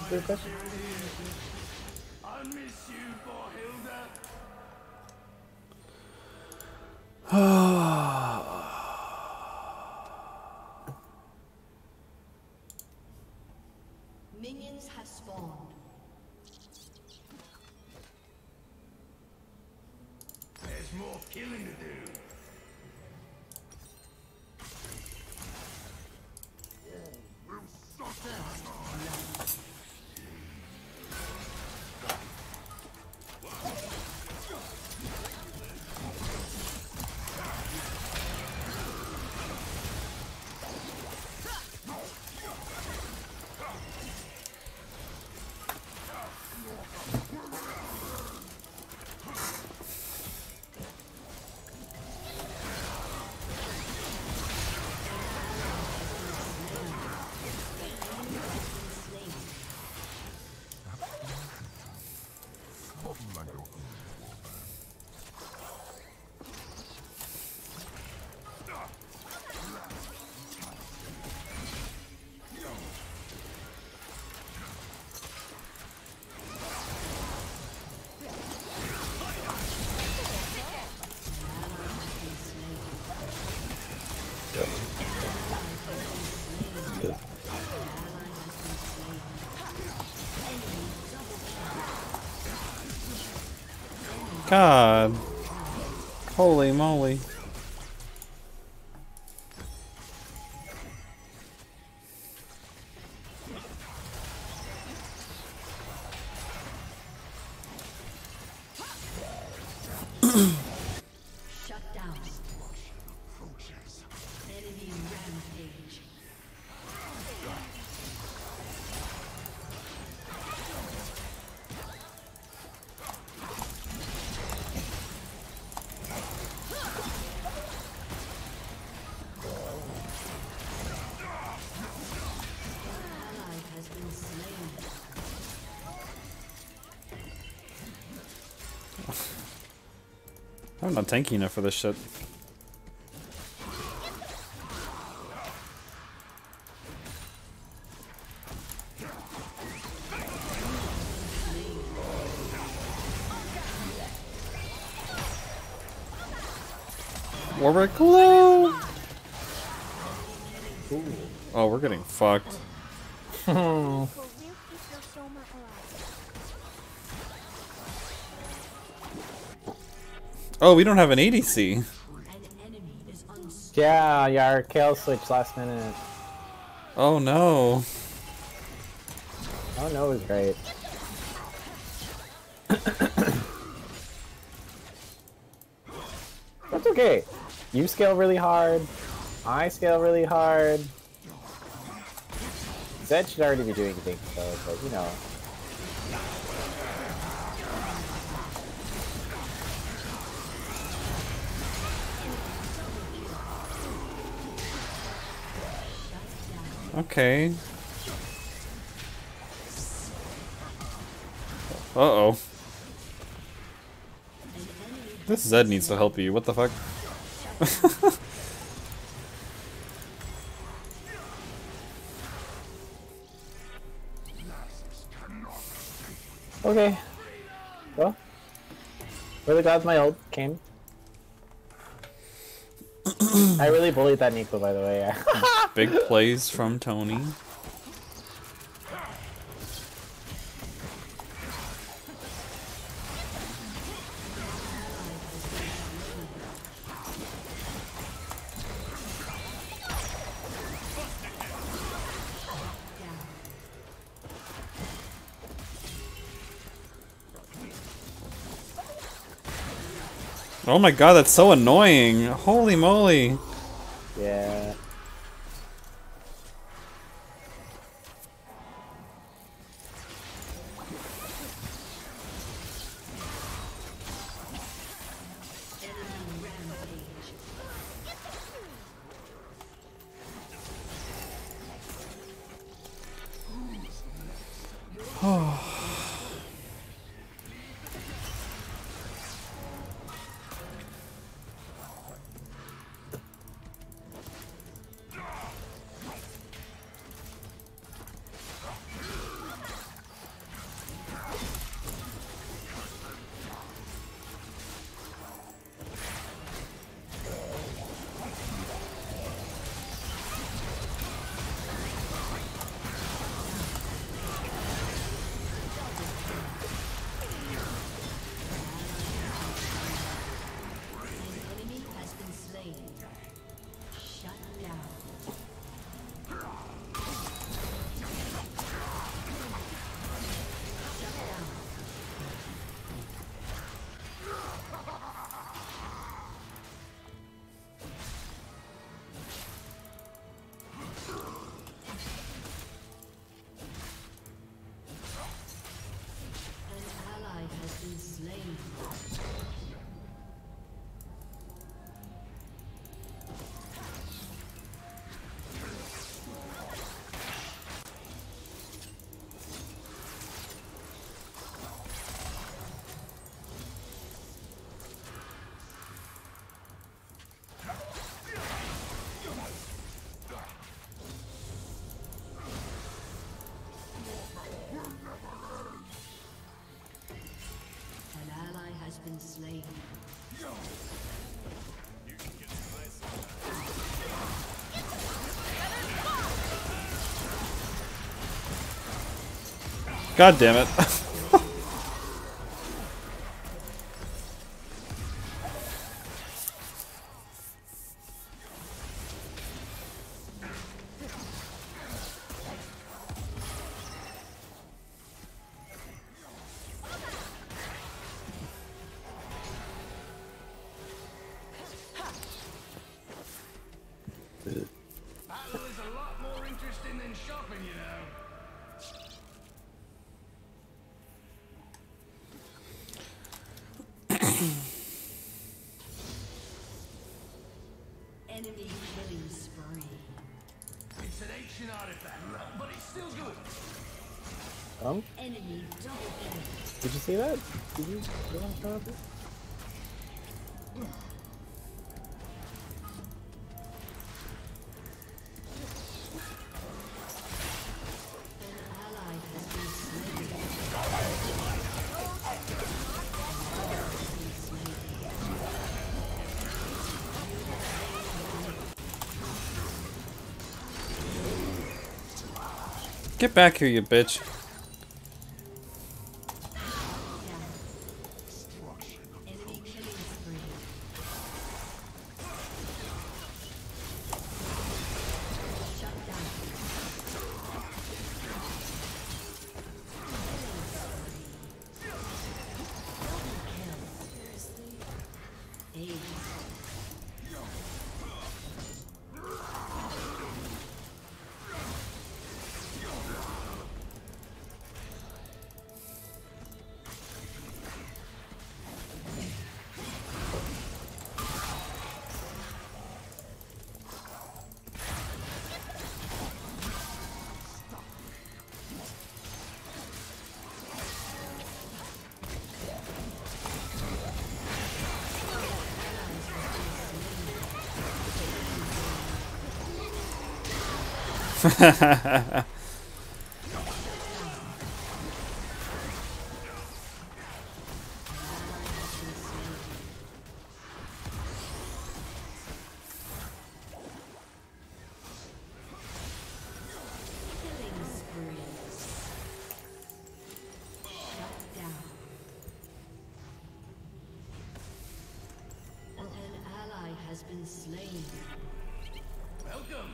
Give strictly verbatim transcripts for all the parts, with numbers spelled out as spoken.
Good question. I miss you, Borhilda. Minions have spawned. There's more killing to do. God. Holy moly. Shut down. Enemy rampage. Ally has been slain. I'm not tanky enough for this shit. Warwick, hello! Oh, we're getting fucked. Oh, we don't have an A D C. An enemy is unstoppable. Yeah, yeah, our Kale switch last minute. Oh no. Oh no, it was great. That's okay. You scale really hard. I scale really hard. Zed should already be doing things though, but you know. Okay. Uh-oh. This Zed needs to help you. What the fuck? Okay. Well, really glad my ult came. I really bullied that Nico, by the way. Big plays from Tony. Oh my god, that's so annoying. Holy moly. Yeah. slain. God damn it. Battle is a lot more interesting than shopping, you know. Enemy killing spree. It's an ancient artifact, but it's still good. Um, Enemy double kill. did you see that? Did you? Did you want to show up? An ally has been slain. Get back here, you bitch. Enemy killing spree. Shut down. Ace. Killing spree. Shut down. An ally has been slain. Welcome.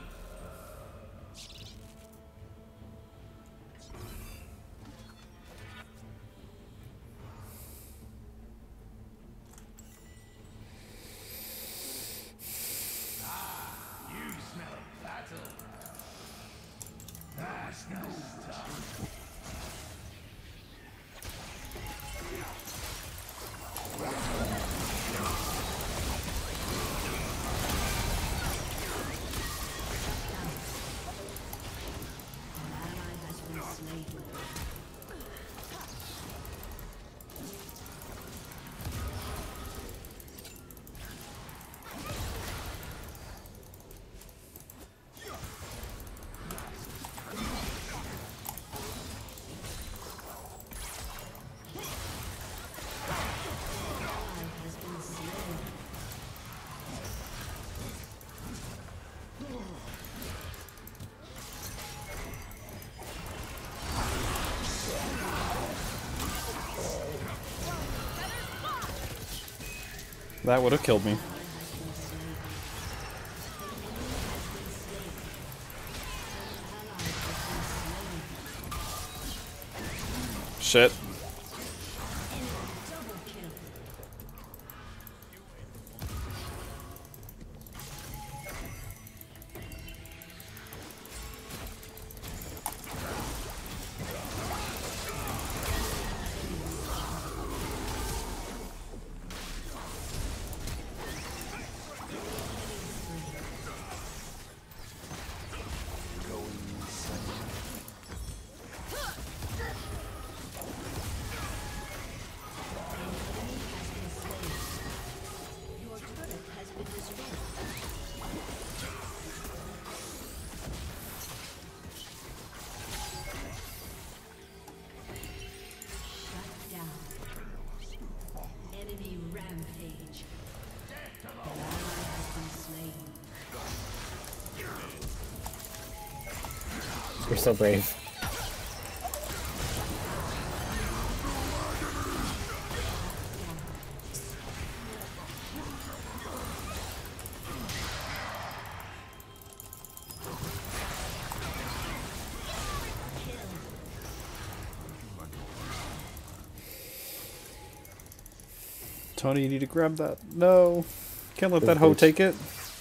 Ah, you smell a battle. That's no stuff. An ally has been slain. Ally has been slain. That would have killed me. Shit. Double kill. You're so brave. Tony, you need to grab that. No. Can't let that hoe take it.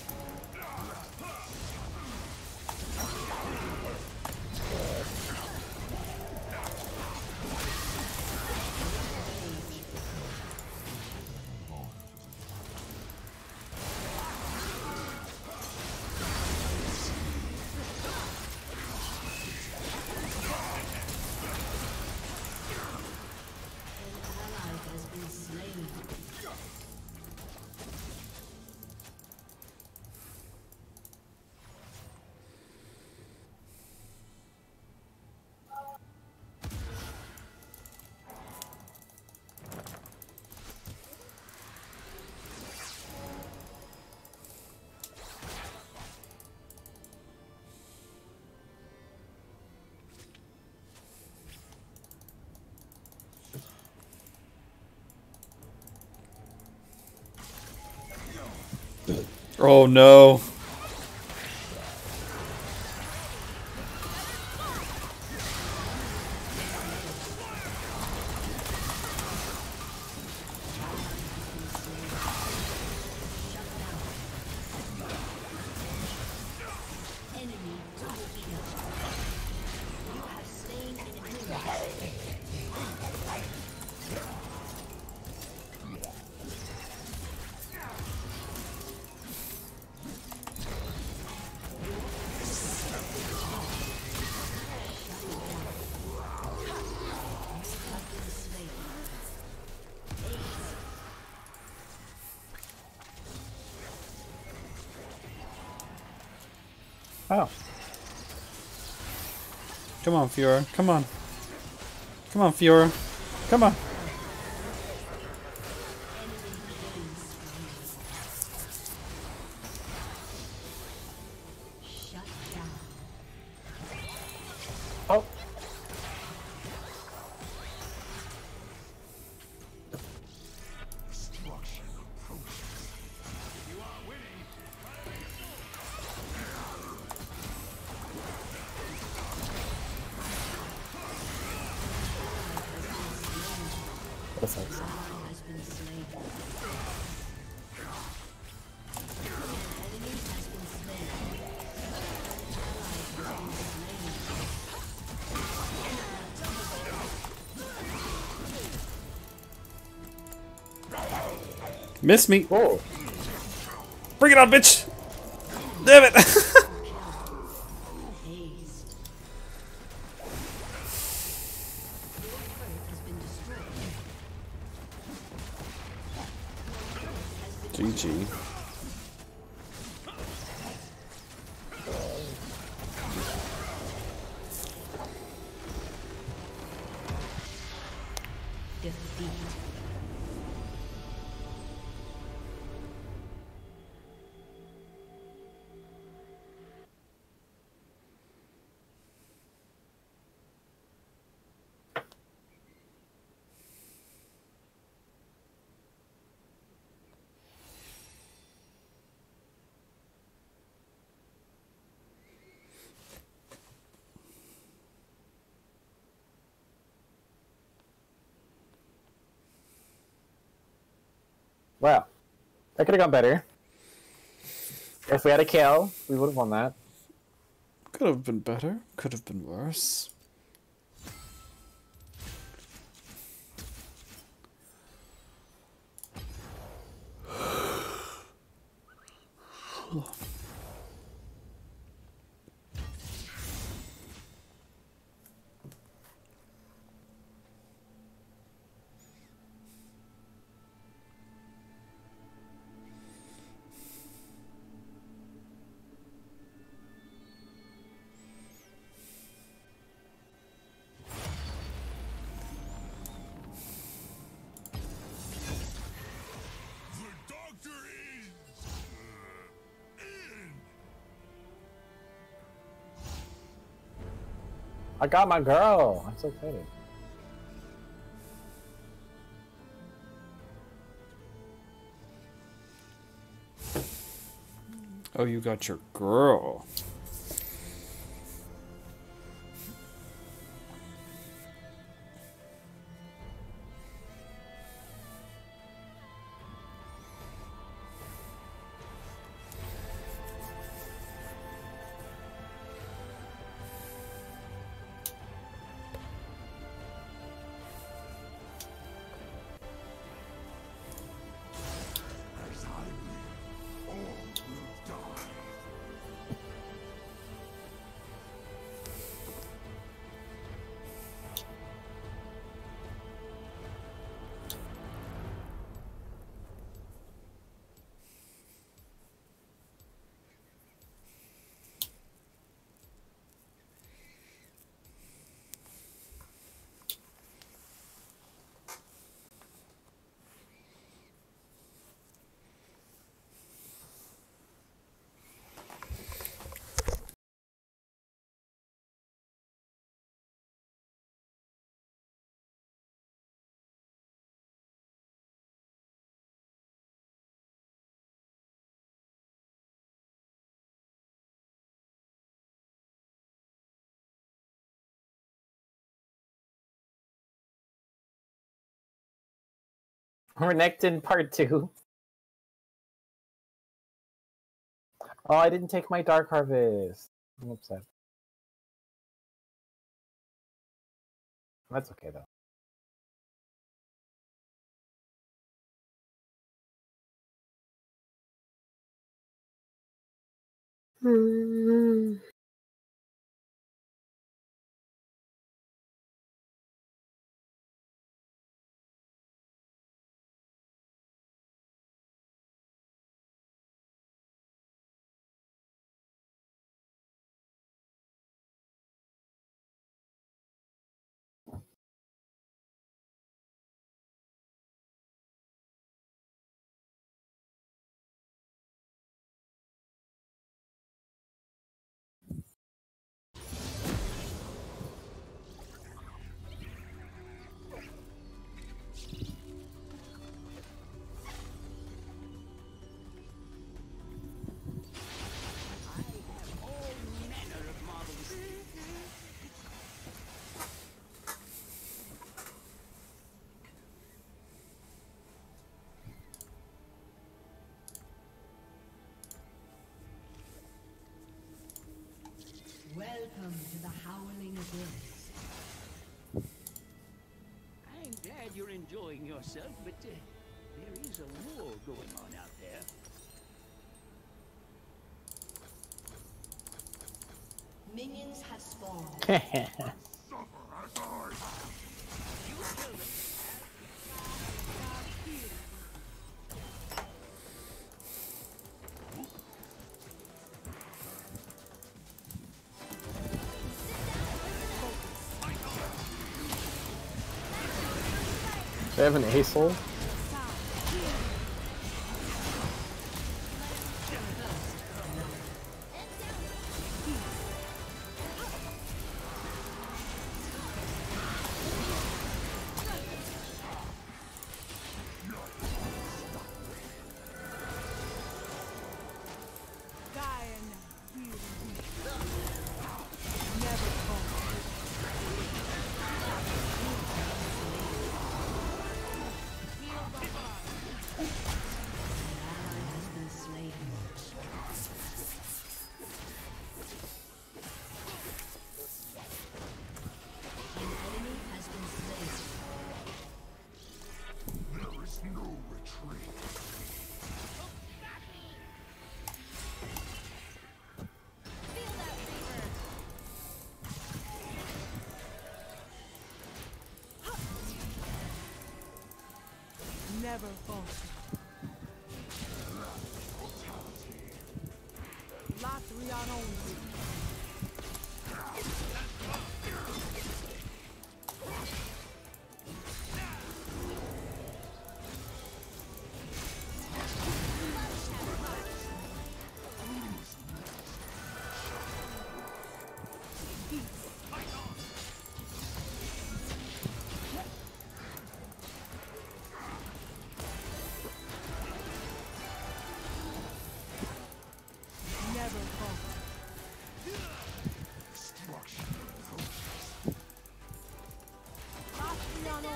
Oh no. Oh. Come on, Fiora. Come on. Come on, Fiora. Come on. Oh. That sucks. Miss me. Whoa. Bring it on, bitch. Damn it. G G. Defeat. Wow. That could have gone better. If we had a kill, we would have won that. Could have been better. Could have been worse. I got my girl. I'm so excited. Oh, you got your girl. Renekton part two. Oh, I didn't take my Dark Harvest. I'm upset. That's okay though. Welcome to the Howling Abyss. I'm glad you're enjoying yourself, but uh, there is a war going on out there. Minions have spawned. Do I have an Acel? Never falter. Latrion only.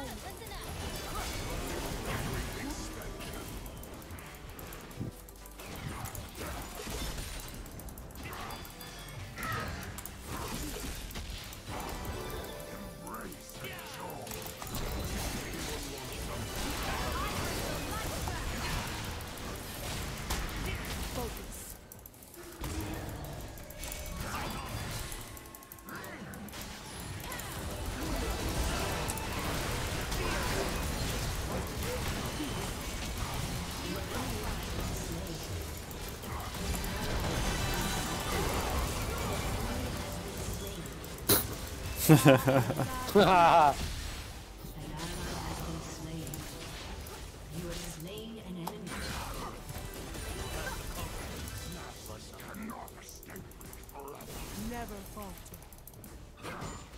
An ally has been slain. You have slain an enemy. Never falter.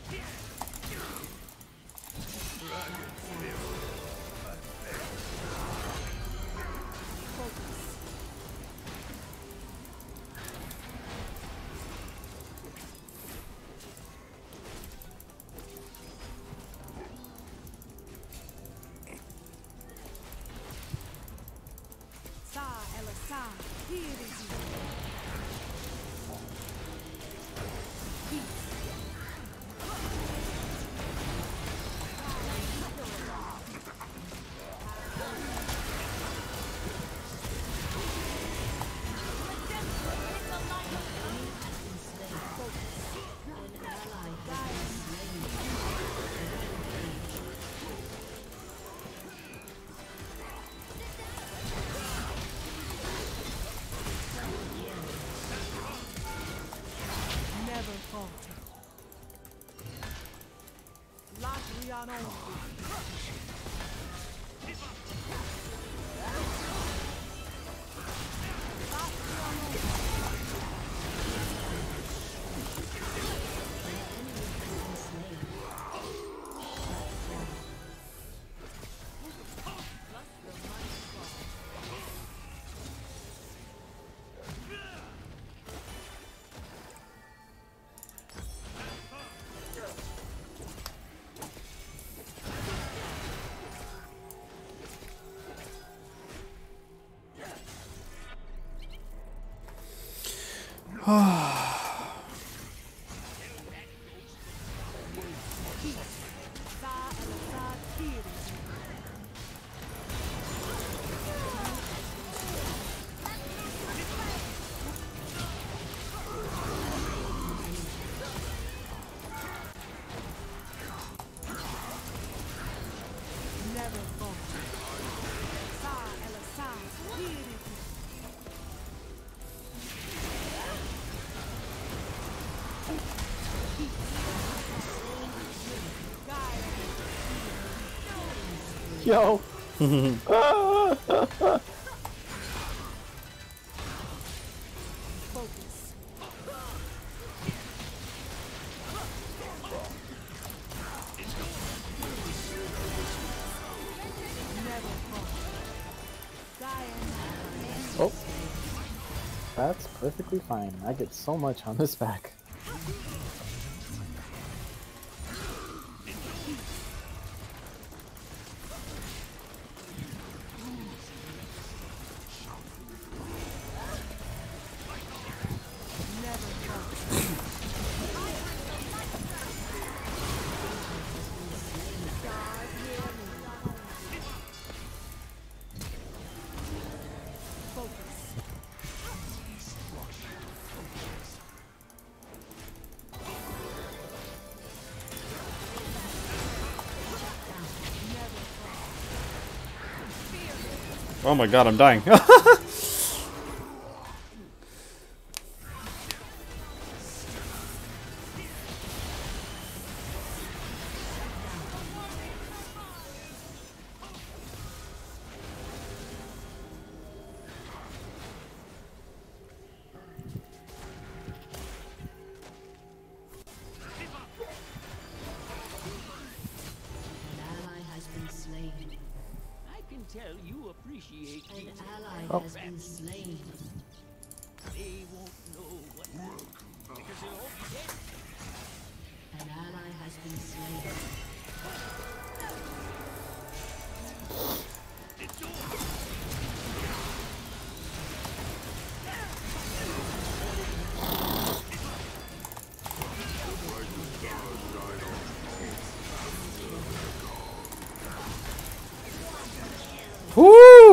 Focus. Sa ela sa, here is you. An ally has been slain. Never falter. Latrian only. Sa ela sa, here is you. Never falter. Sa ela sa, here is you. Yo. Focus. Never falter. Oh. That's perfectly fine. I get so much on this back. Never falter. God, hear me. Focus. Oh my god, I'm dying. An ally has been slain. I can tell you appreciate An these. ally Oh. has been slain. They won't know what happened because they'll all be dead. An ally has been slain.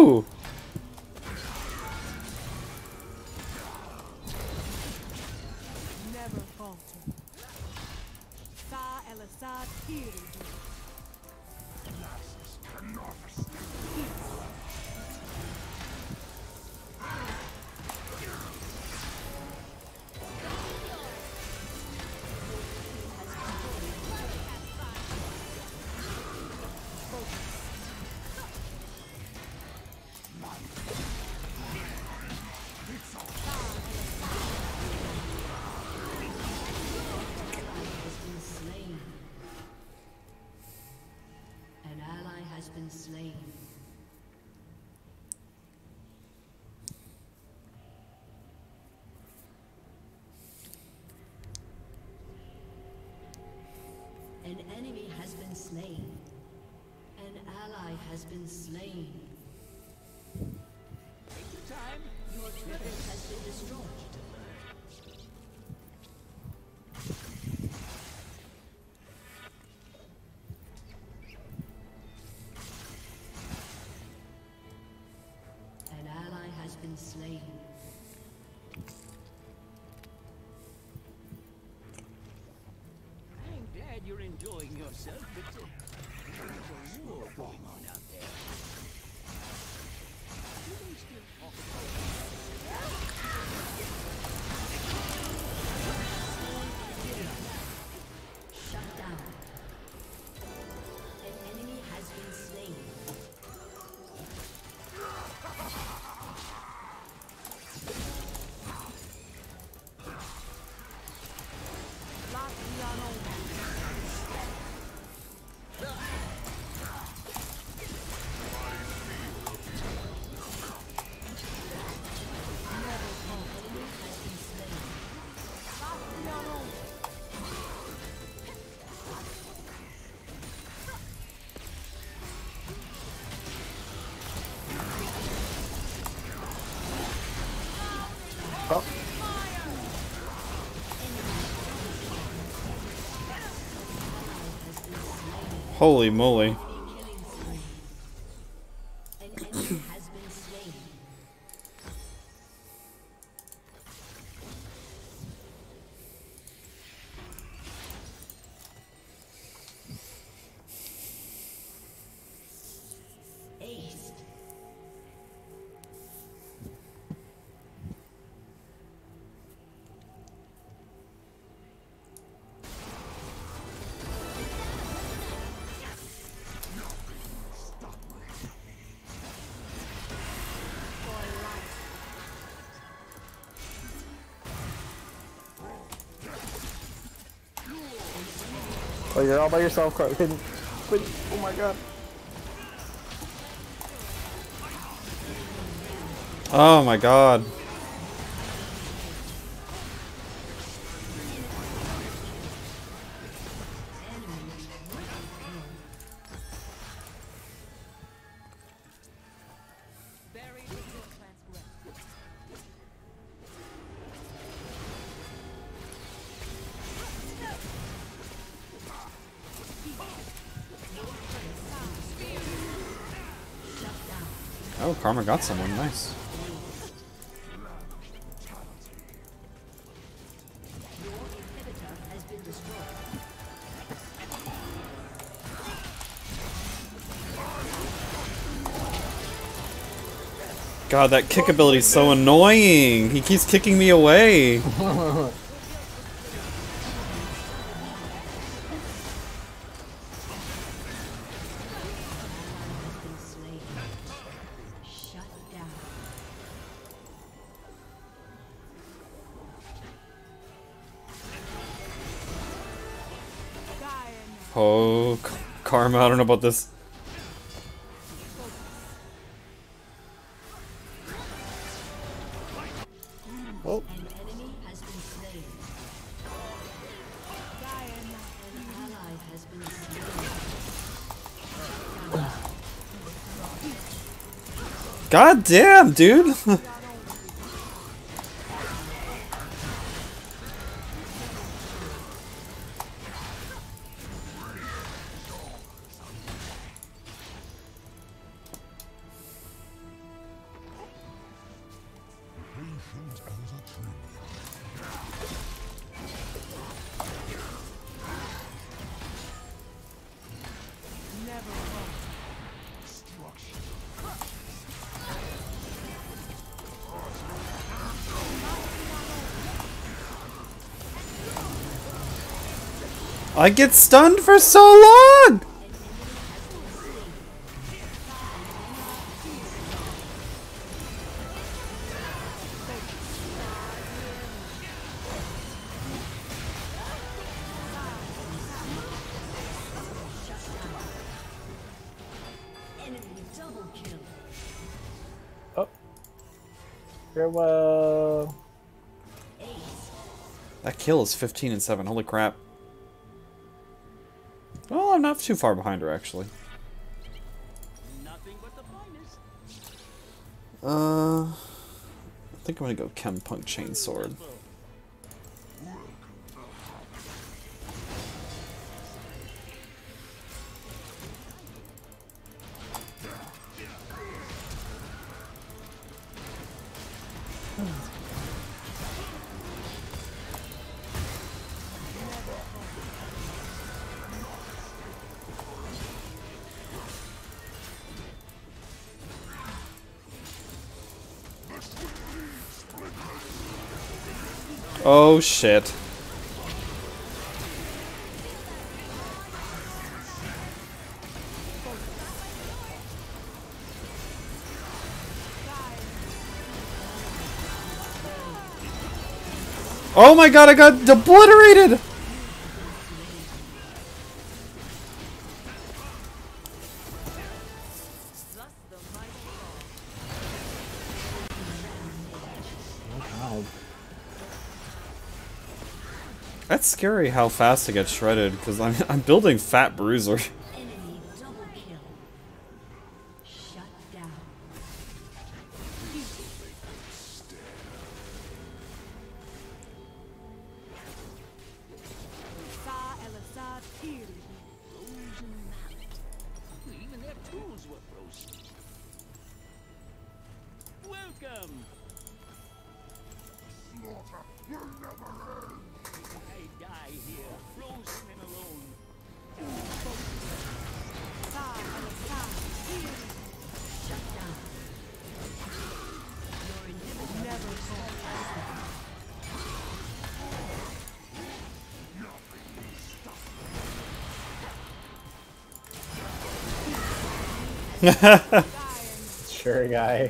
Woo! Never falter. Sa Elisad Kiri. An ally has been slain. An enemy has been slain. An ally has been slain. Take your time. Your turret has been destroyed. An ally has been slain. I'm glad you're enjoying yourself, but uh, there's a war going on out there. Do they still talk about Shut down. An enemy has been slain. Oh, Holy moly. An enemy has been slain. Ace. oh, you're all by yourself, Carl. Couldn't- couldn't- Oh my god. Oh my god. Buried with your transgress. Oh, Karma got someone. Nice. Your inhibitor has been destroyed. God, that kick ability is so annoying. He keeps kicking me away. Has been slain. Shut down. Oh, K- Karma, I don't know about this. Oh, An enemy has been slain. An ally has been slain. God damn, dude. I get stunned for so long! Oh. Farewell. That kill is fifteen and seven. Holy crap. Well, I'm not too far behind her, actually. Nothing but the finest. Uh, I think I'm gonna go Chem Punk Chainsword. Oh shit. Oh my god, I got obliterated! That's scary how fast I get shredded, because I'm, I'm building Fat Bruiser. Enemy double kill. Shut down. Sa Elisad Kiri. Frozen mallet. Even their tools were frozen. Welcome. I die here, frozen and alone. Sa Elisad Kiri. Shut down. Your inhibitor Never fall. Sure, guy.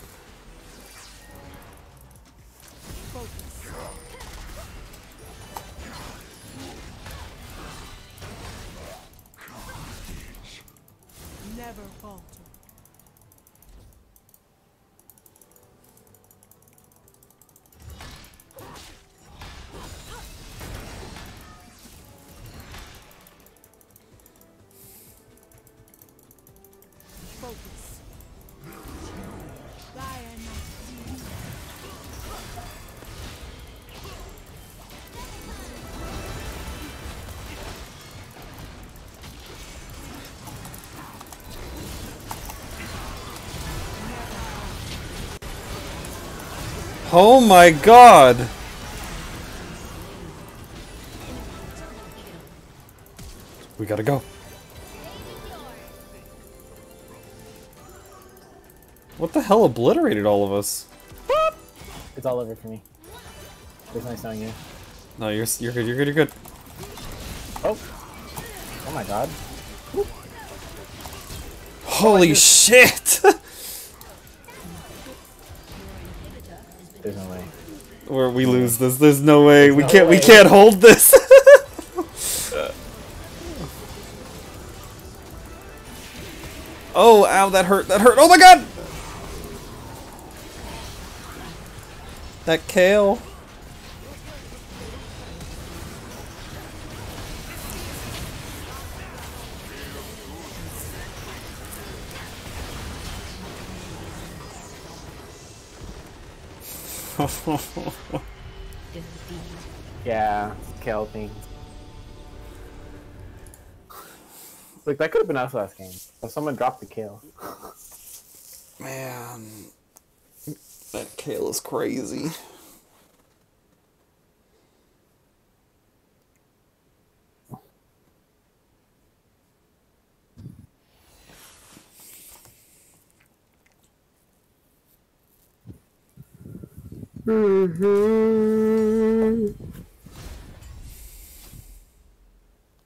Focus. Never falter. Focus. Dynasty. Oh my god! We gotta go. What the hell obliterated all of us? It's all over for me. It's nice knowing you. No, you're you're good. You're good. You're good. Oh. Oh my god. Holy shit! There's no way. Where we lose this. There's no way. We no can't. We way. can't hold this. Oh, ow! That hurt. That hurt. Oh my god! That kale. Yeah, kill thing. Like that could have been us last game. But someone dropped the kill. Man, that kale is crazy. Mm-hmm.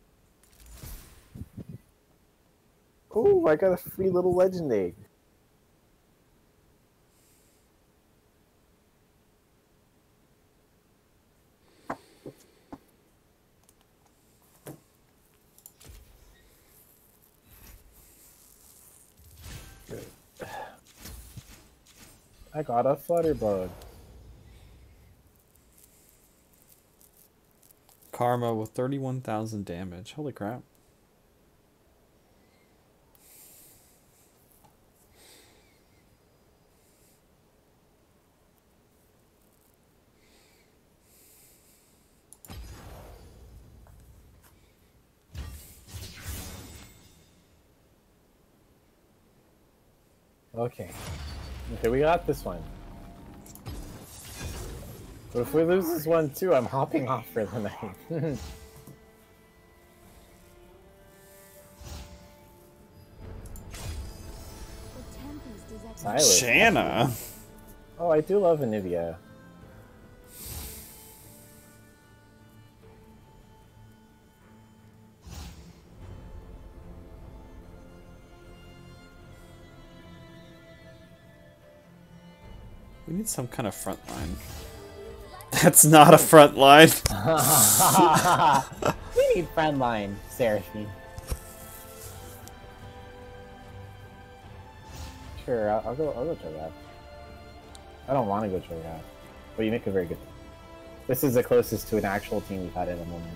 Oh, I got a free little legend egg. I got a flutterbug. Karma with thirty-one thousand damage. Holy crap. Okay. Okay, we got this one. But if we lose this one too, I'm hopping off for the night. What tempest is that? Silas. Shanna. Oh, I do love Anivia. We need some kind of front line. That's not a front line. We need friend line, Seraphine. Sure, I'll, I'll go. I'll go Cho'Gath. I don't want to go Cho'Gath, but you make a very good. This is the closest to an actual team we've had in a moment.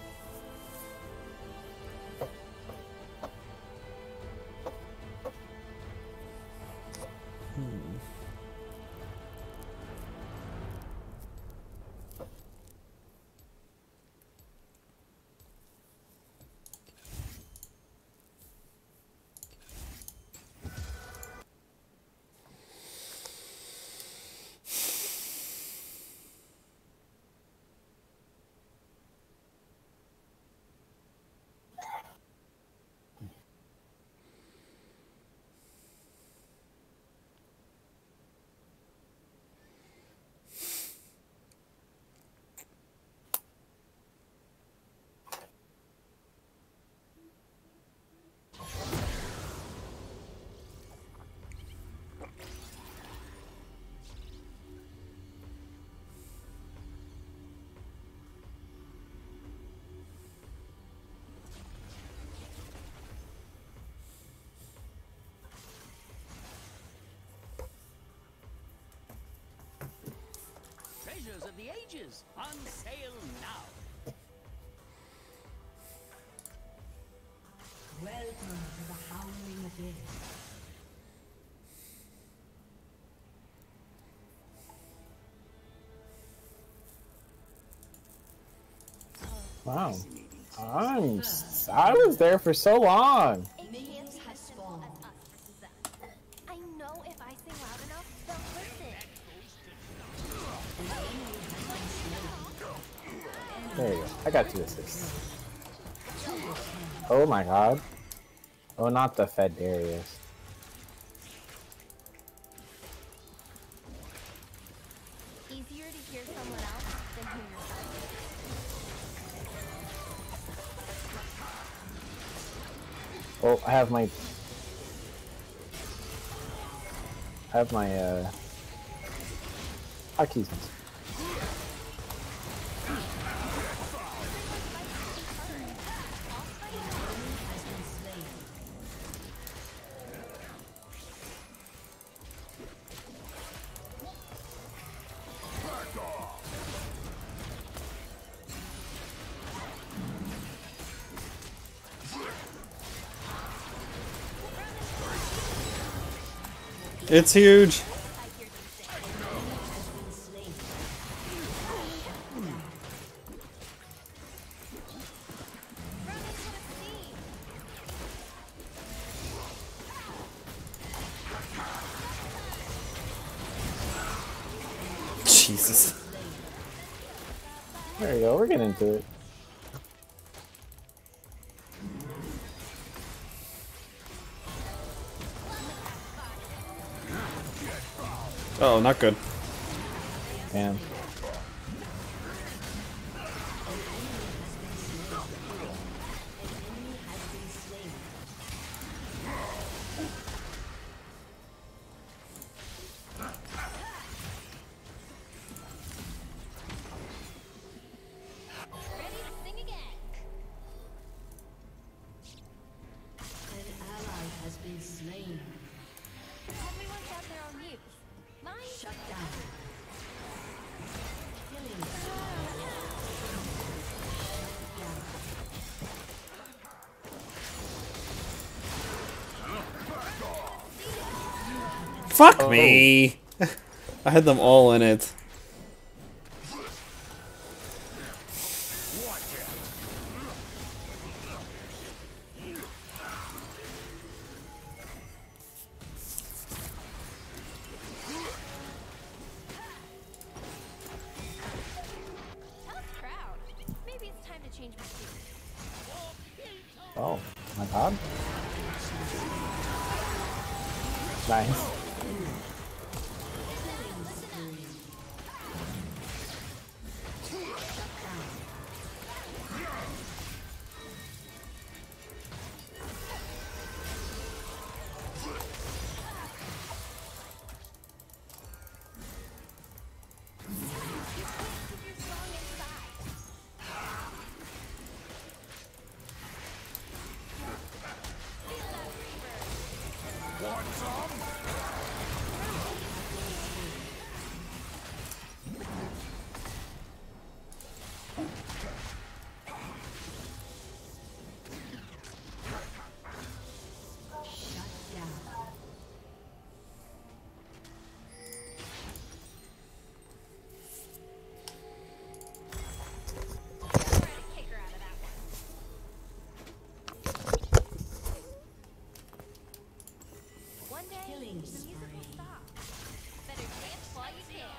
Treasures of the ages on sale now. Welcome to the Howling Abyss. Wow, I'm. I was there for so long. Minions have spawned. I know if I sing loud enough, they'll listen. There you go. I got two assists. Oh my god. Oh, not the Fed Darius. Easier to hear someone else than hear yourself. Oh, I have my. I have my, uh. hotkeys. It's huge. Jesus. There you go, we're getting into it. Oh, not good. Damn. Shut down. Killing. Fuck me! I had them all in it. Tough crowd. Maybe it's time to change my tune. Oh, my god. Nice. Kick her out of that one. One day, Killing the music will spree. stop. Better dance while you can.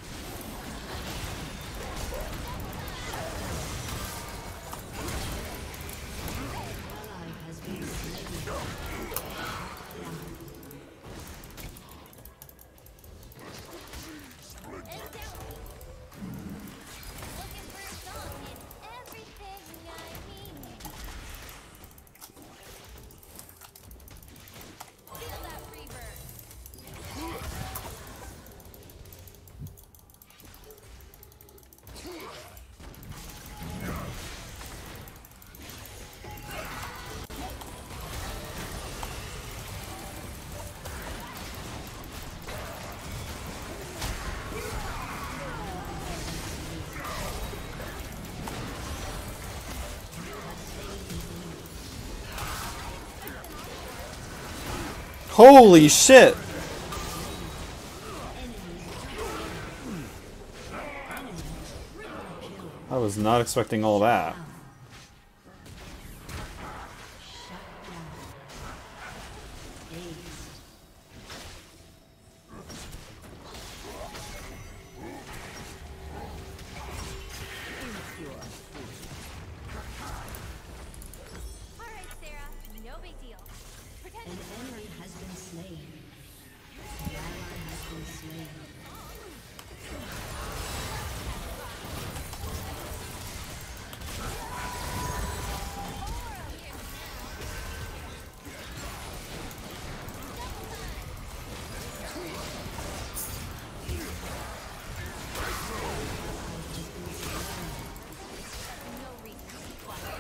Ally has been slain. And down. Looking for a song in everything I mean. Feel that rebirth. Holy shit! I was not expecting all that. All right, Sarah. No big deal. Pretend An it's enemy has been slain. An ally has been slain. no reason to be quiet.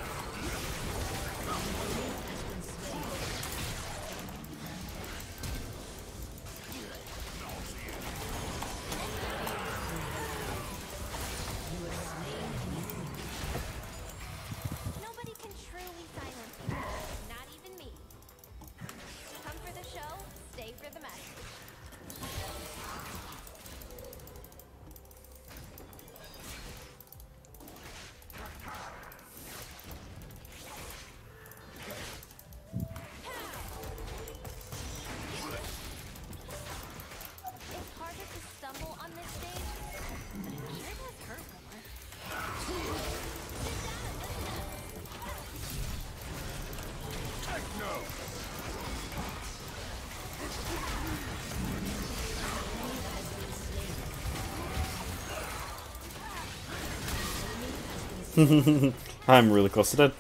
Nobody can truly silence you. Not even me. Come for the show, stay for the message. It's harder to stumble on this stage, but it sure does hurt more. I'm really close to dead.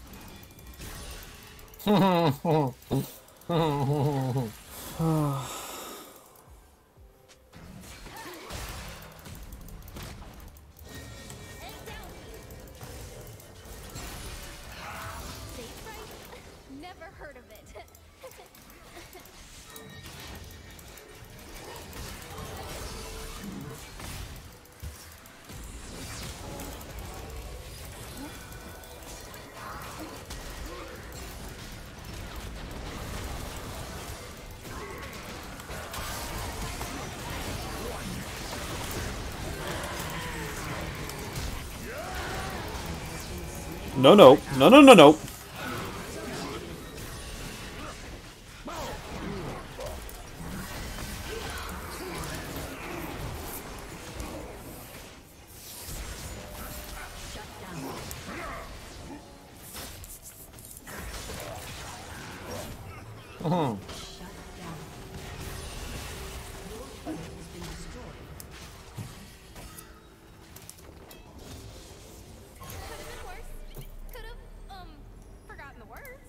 Stage fright? Never heard of it. No, no, no, no, no, no. Could've been worse. Could've, um, forgotten the words.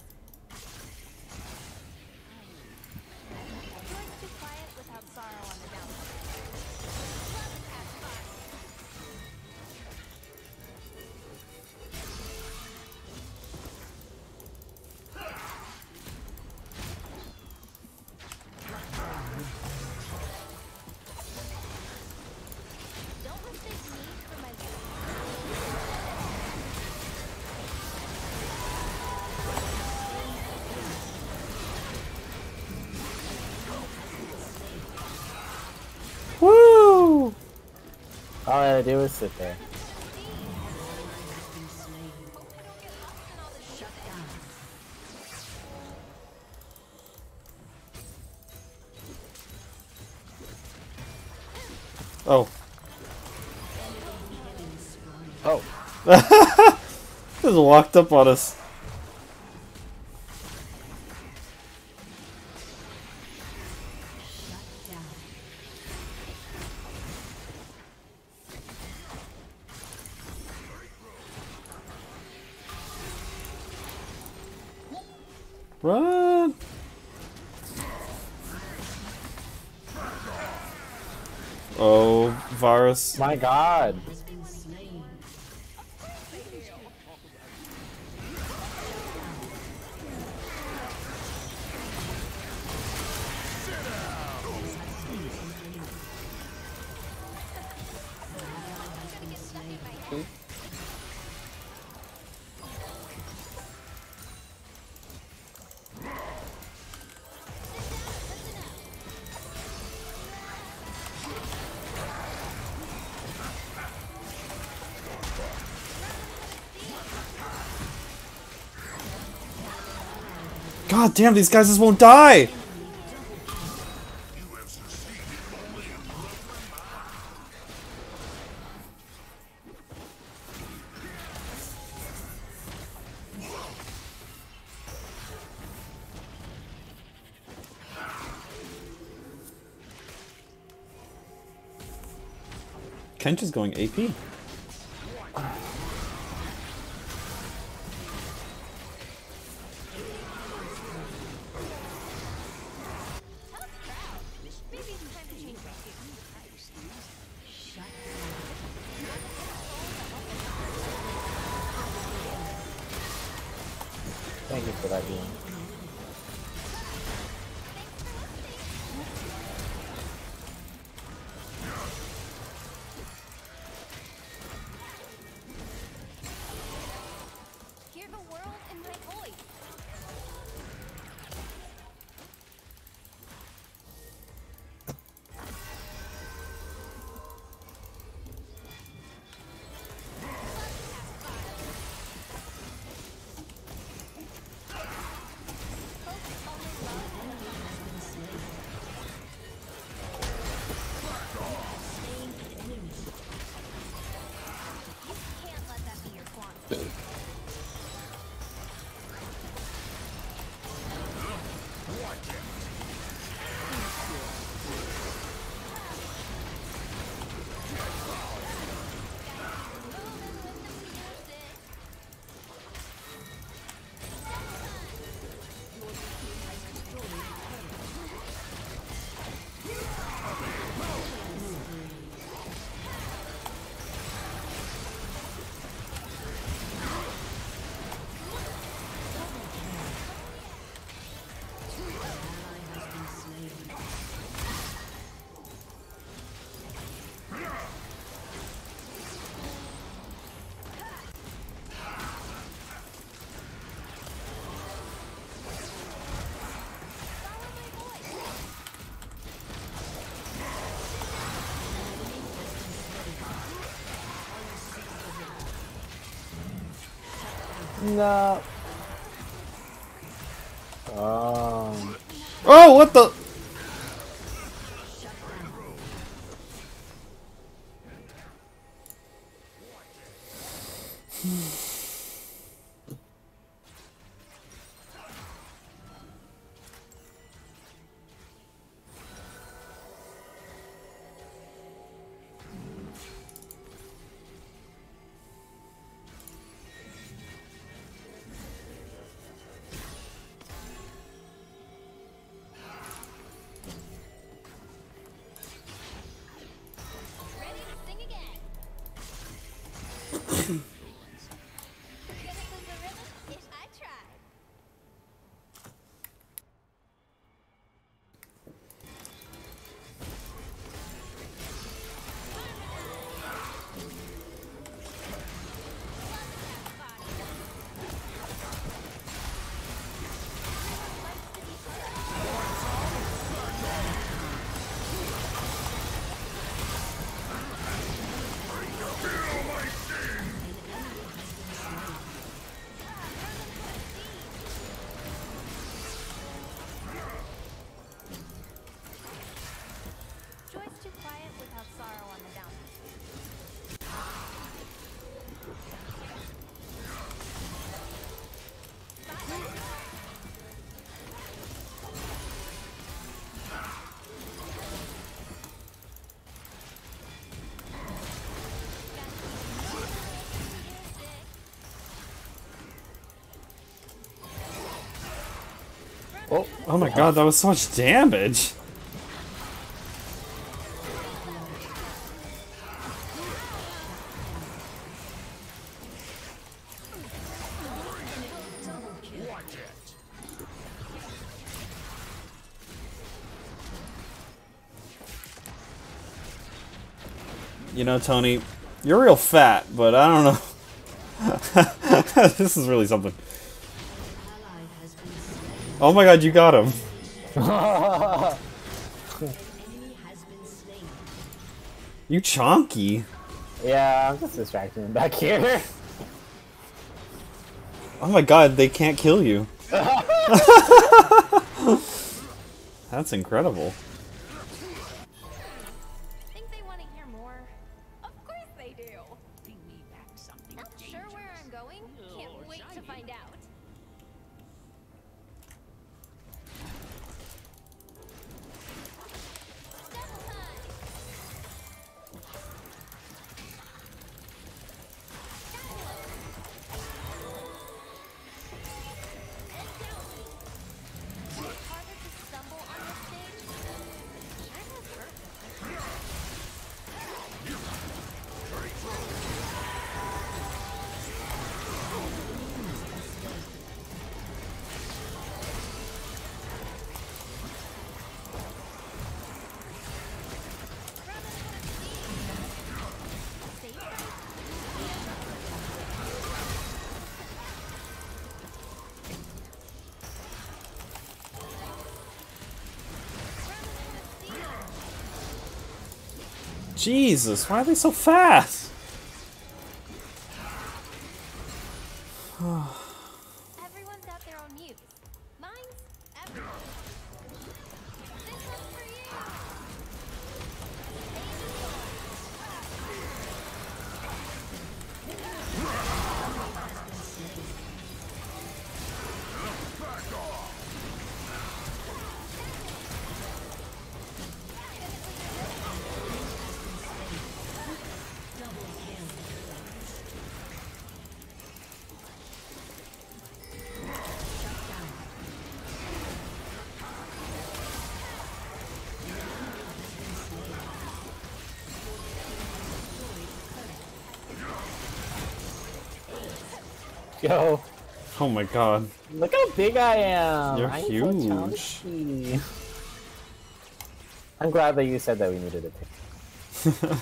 Joy's too quiet without sorrow on the downside. Love is past five. Don't mistake me for my Woo! All I had to do was sit there. Oh. Oh, Just walked up on us. Run! Oh, Varus. my God. God damn, these guys just won't die! Kench is going A P. Maybe it's time to change my tune. Thank you for that, Dean. Hear the world in my voice. No. Um. Oh, what the? Ready to sing again. Gonna lose the rhythm if I try. Joy's too quiet without sorrow on the down. Oh, Oh my god, that was so much damage. You know, Tony, you're real fat, but I don't know. This is really something. Ally has been slain. Oh my god, you got him. Enemy has been slain. You chonky. yeah, I'm just distracting him back here. Oh my god, they can't kill you. That's incredible. Think they want to hear more? Of course they do. Bring me back something Not sure dangerous. where I'm going. Can't Oh, wait to shiny. find out. Double time. It's harder to stumble on this stage. Sure has purpose. Jesus, why are they so fast? Everyone's got their own muse. Mine's everyone. This one's for you. Yo, Oh my god. look how big I am. You're I'm huge. So chunky. I'm glad that you said that we needed a pick.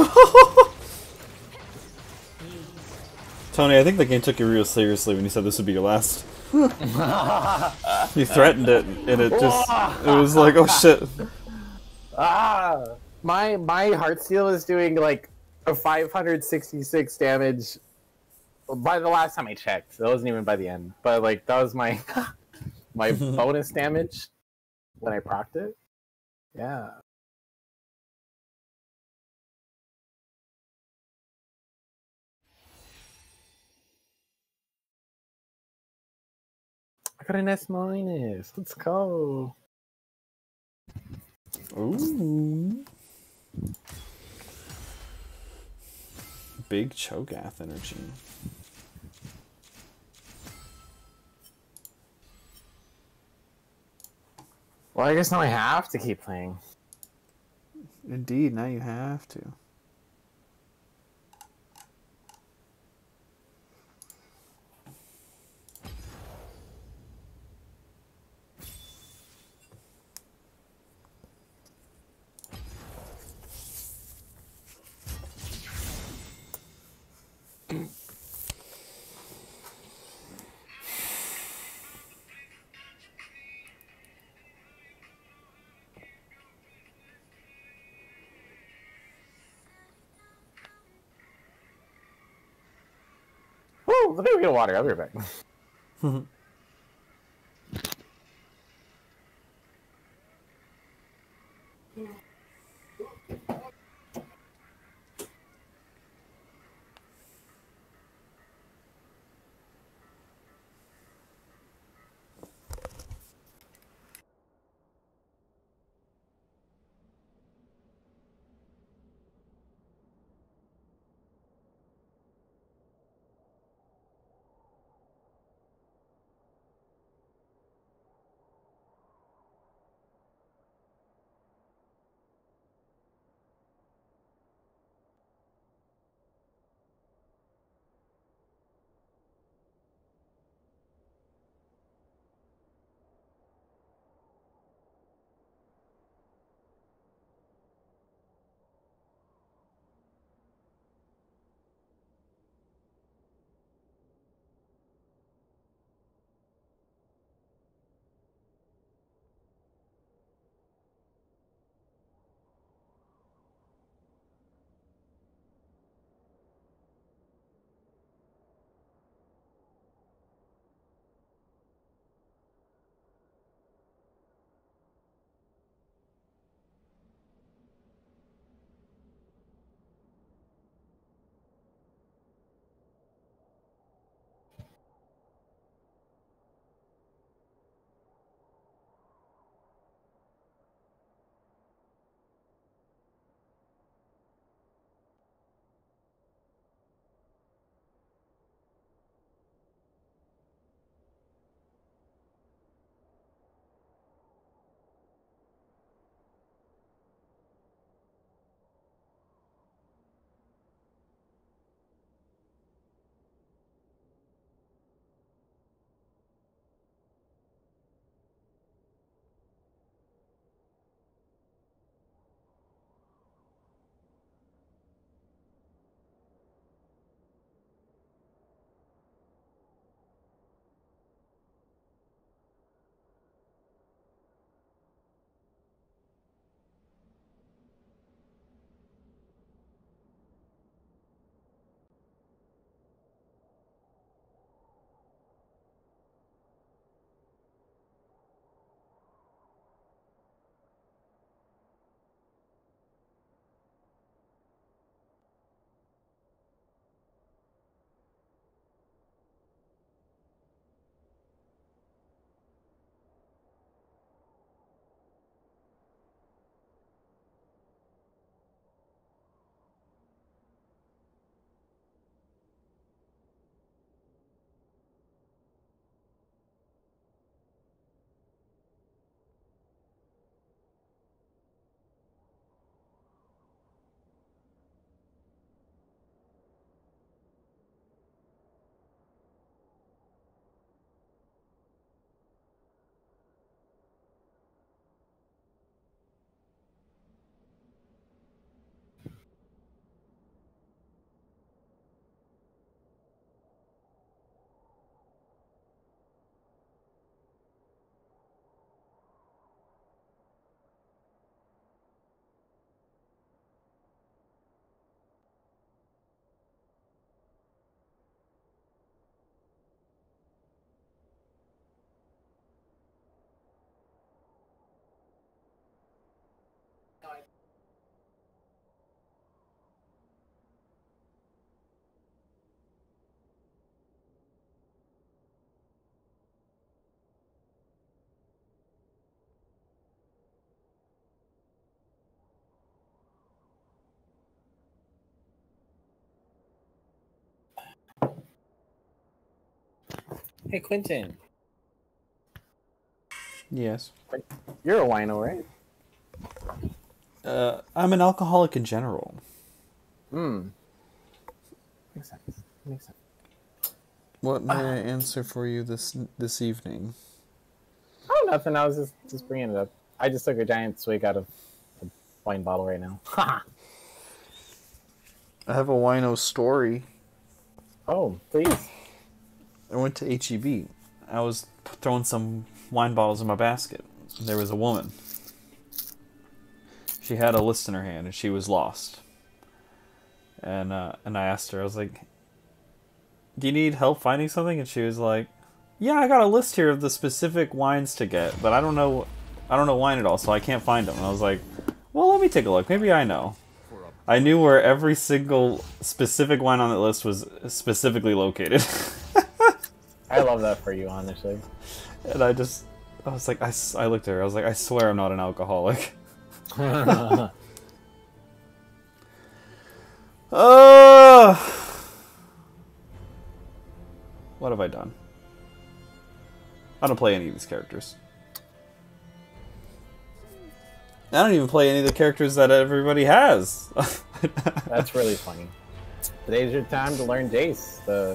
Tony, I think the game took you real seriously when you said this would be your last. You threatened it, and it just, it was like, oh shit. Ah, my my Heartsteel is doing like a five hundred sixty-six damage by the last time I checked. That wasn't even by the end, but like that was my my bonus damage when I procced it. Yeah. I got an S minus. Let's go. Ooh. Big Cho'Gath energy. Well, I guess now I have to keep playing. Indeed, now you have to. Woo! Let me get water. I'll be right back. Hey, Quentin. Yes. You're a wino, right? Uh, I'm an alcoholic in general. Hmm. Makes sense. Makes sense. What may I answer for you this this evening? Oh, nothing. I was just just bringing it up. I just took a giant swig out of the wine bottle right now. Ha! I have a wino story. Oh, please. I went to H E B. I was throwing some wine bottles in my basket. There was a woman. She had a list in her hand, and she was lost. And uh, and I asked her, I was like, do you need help finding something? And she was like, yeah, I got a list here of the specific wines to get, but I don't know, I don't know wine at all, so I can't find them. And I was like, well, let me take a look. Maybe I know. I knew where every single specific wine on that list was specifically located. I love that for you, honestly. And I just, I was like, I, s- I looked at her, I was like, I swear I'm not an alcoholic. Uh, what have I done? I don't play any of these characters. I don't even play any of the characters that everybody has. That's really funny. Today's your time to learn Jace, the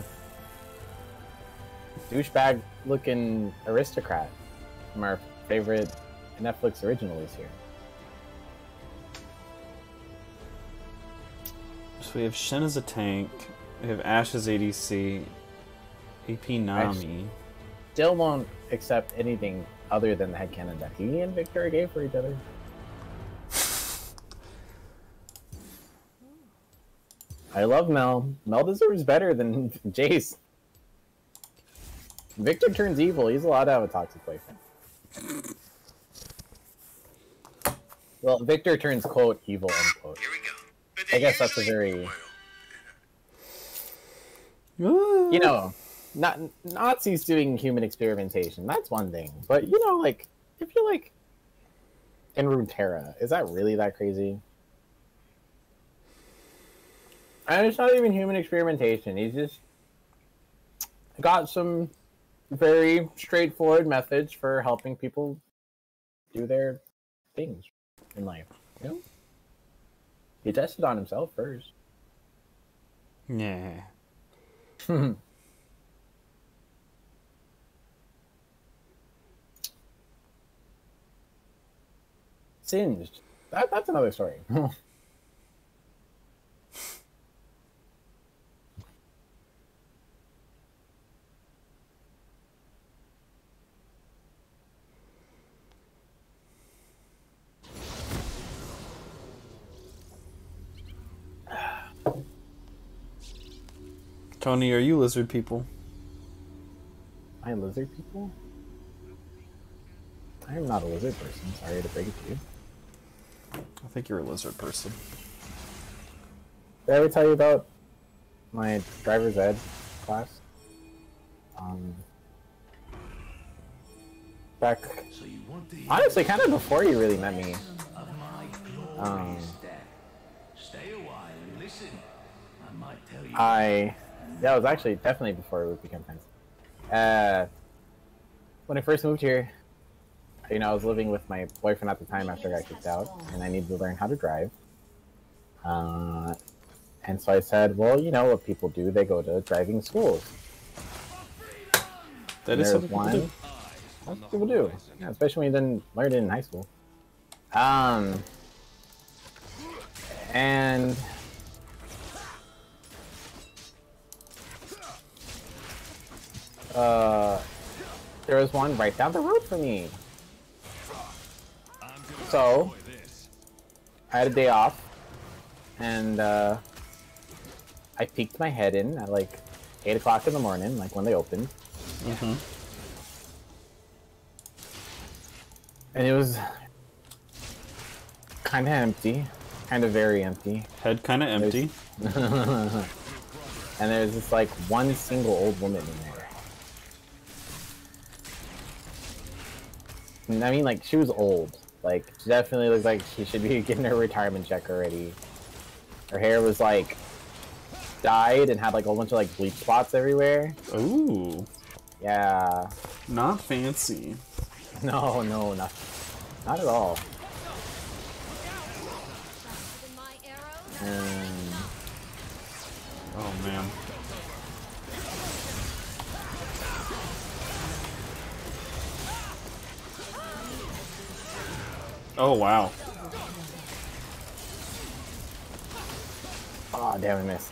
douchebag-looking aristocrat from our favorite Netflix original is here. So we have Shen as a tank, we have Ashe as A D C, A P Nami. Still won't accept anything other than the headcanon that he and Victor gave for each other. I love Mel. Mel deserves better than Jace. Victor turns evil. He's allowed to have a toxic boyfriend. Well, Victor turns quote evil unquote. I guess that's a very, you know, not Nazis doing human experimentation. That's one thing, but you know, like if you're like in Runeterra, is that really that crazy? And it's not even human experimentation. He's just got some very straightforward methods for helping people do their things in life. You know? He tested on himself first. Yeah. Singed. That, that's another story. Tony, are you lizard people? I am lizard people? I am not a lizard person. Sorry to break it to you. I think you're a lizard person. Did I ever tell you about my driver's ed class? Um, back, So you want the honestly, kind of before you really met me. of my Um, glorious death. Stay a while and listen. I might tell you. I, yeah, it was actually definitely before we became friends. Uh, when I first moved here, you know, I was living with my boyfriend at the time after I got kicked out, and I needed to learn how to drive. Uh, and so I said, well, you know what people do, they go to driving schools. That And is there's something people one. do. That's what people do, yeah, especially when you didn't learn it in high school. Um, and uh, there was one right down the road from me. So I had a day off, and uh, I peeked my head in at like eight o'clock in the morning, like when they opened. Mm-hmm. And it was kind of empty, kind of very empty. Head kind of empty. And there's just like one single old woman in there. And I mean, like, she was old. Like, she definitely looked like she should be getting her retirement check already. Her hair was like dyed and had like a whole bunch of like bleach spots everywhere. Ooh. Yeah. Not fancy. No, no, not, not at all. Faster than my arrows. Um, Oh man. Oh wow. oh, damn, I missed.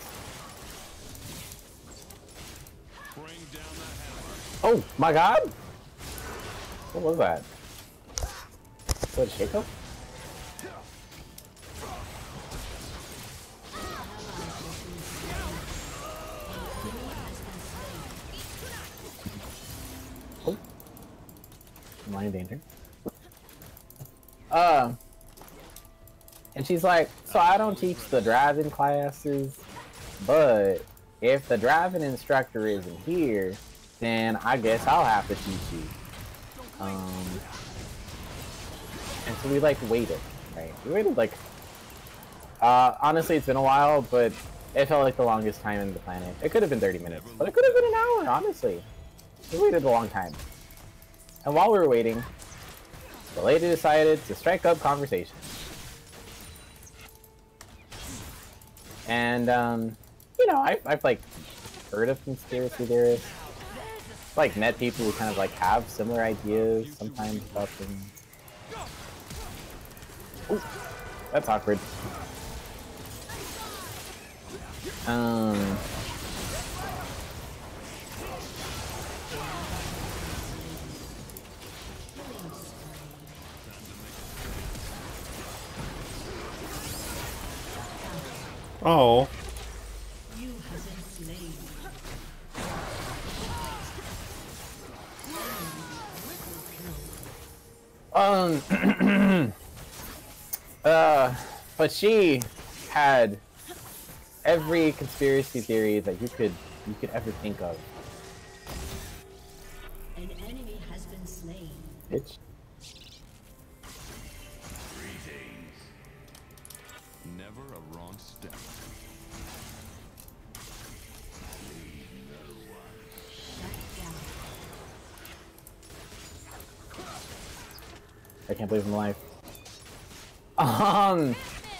Oh my god! What was that? What, Shaco? Oh. Am I in danger? Uh, and she's like, so I don't teach the driving classes, but if the driving instructor isn't here, then I guess I'll have to teach you. Um, and so we like waited, right? We waited like, uh, honestly, it's been a while, but it felt like the longest time in the planet. It could have been thirty minutes, but it could have been an hour, honestly. We waited a long time. And while we were waiting, the lady decided to strike up conversation. And, um, you know, I've, I've like, heard of conspiracy theorists. Like, met people who kind of, like, have similar ideas sometimes about things. Ooh, that's awkward. Um... Oh. You have been slain. Um, uh, but she had every conspiracy theory that you could you could ever think of. An enemy has been slain. Bitch. Greetings. Never a wrong step. Leave no one. Shut down. I can't believe I'm alive. Um.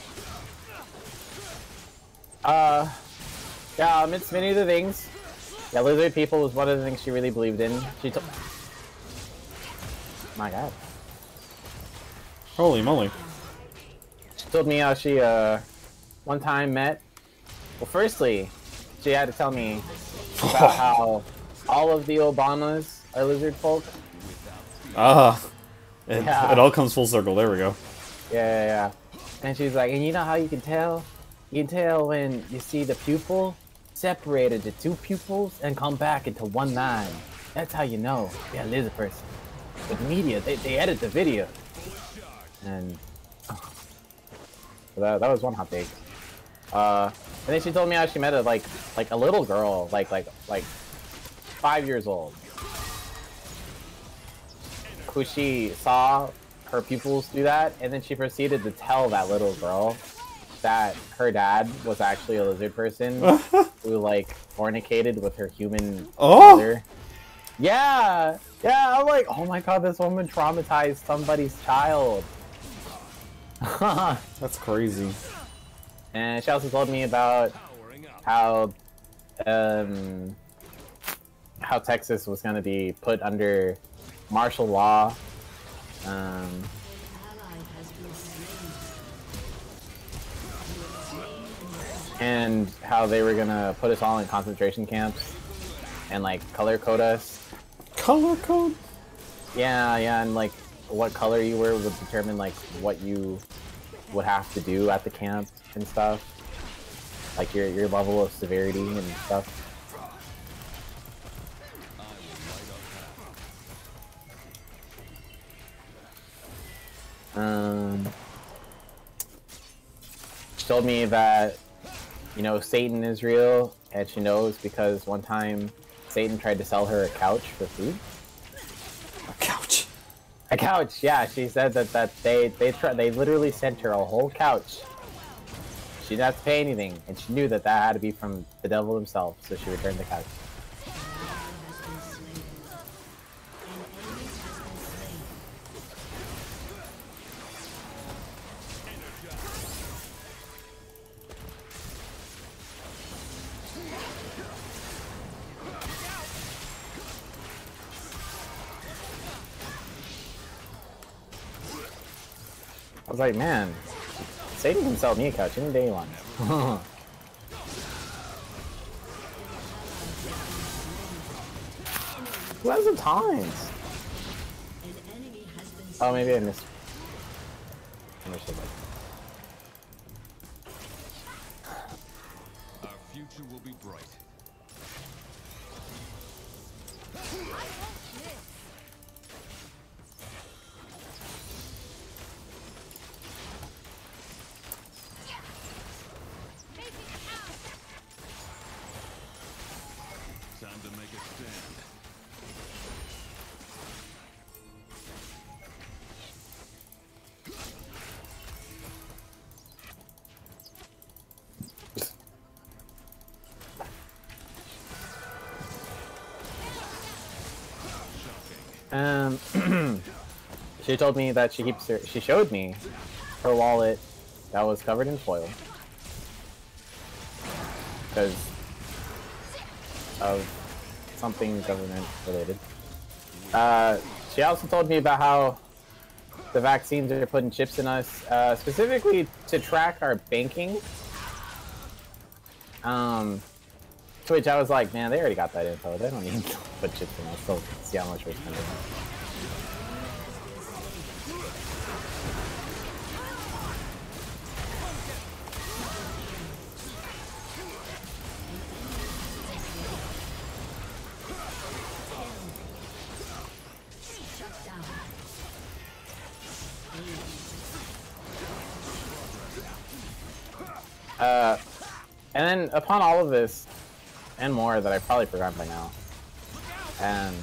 Uh. Yeah, amidst many of the things, yeah, lizard people was one of the things she really believed in. She told. My God. Holy moly. She told me how she uh one time met. Well, firstly, she had to tell me about how all of the Obamas are lizard folk. Ah. It, Yeah. it all comes full circle. There we go. Yeah, yeah, yeah. And she's like, and you know how you can tell? You can tell when you see the pupil separated to two pupils and come back into one line. That's how you know you're a lizard person. But the media, they, they edit the video. And oh, that, that was one hot take. Uh, and then she told me how she met a like like a little girl, like like like five years old, who she saw her pupils do that, and then she proceeded to tell that little girl that her dad was actually a lizard person who like fornicated with her human Oh! mother. Yeah, yeah. I'm like, oh my god, this woman traumatized somebody's child. That's crazy. And she also told me about how um how Texas was going to be put under martial law. Um, Ally has been slain. and how they were gonna put us all in concentration camps and like color code us. Color code? Yeah, yeah, and like what color you were would determine like what you would have to do at the camp and stuff. Like your your level of severity and stuff. Um, she told me that, you know, Satan is real, and she knows because one time Satan tried to sell her a couch for food. A couch. A couch, yeah. She said that that they they try, they literally sent her a whole couch. She didn't have to pay anything, and she knew that that had to be from the devil himself, so she returned the couch. was like, man, Satan can sell me a couch any day he wants. Who has the times? Oh, maybe I missed. I missed it. Our future will be bright. Time to make a stand. Um, she told me that she keeps her, she showed me her wallet that was covered in foil because of something government related. Uh, she also told me about how the vaccines are putting chips in us, uh, specifically to track our banking. Um, to which I was like, man, they already got that info. They don't need to put chips in us. So see how much we're spending. Uh, and then upon all of this, and more that I've probably forgotten by now, and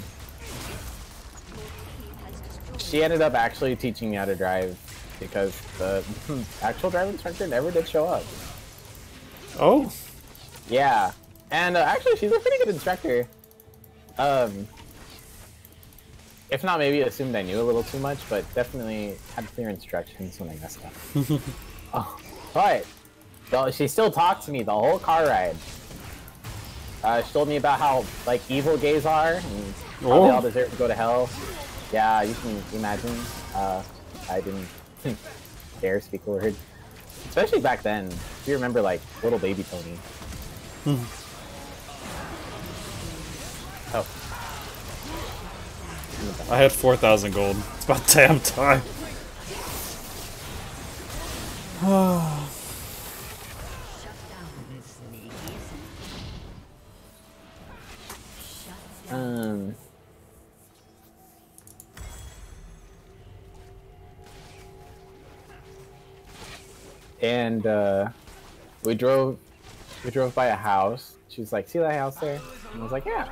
she ended up actually teaching me how to drive because the actual driving instructor never did show up. Oh. Yeah, and uh, actually she's a pretty good instructor. Um, if not, maybe assumed I knew a little too much, but definitely had clear instructions when I messed up. Oh, but so she still talked to me the whole car ride. Uh, she told me about how like evil gays are and how Oh. they all deserve to go to hell. Yeah, you can imagine. Uh, I didn't dare speak a word, especially back then. If you remember, like little baby Tony. Oh, I had four thousand gold. It's about damn time. um. And uh, we drove, we drove by a house. She was like, "See that house there?" And I was like, "Yeah."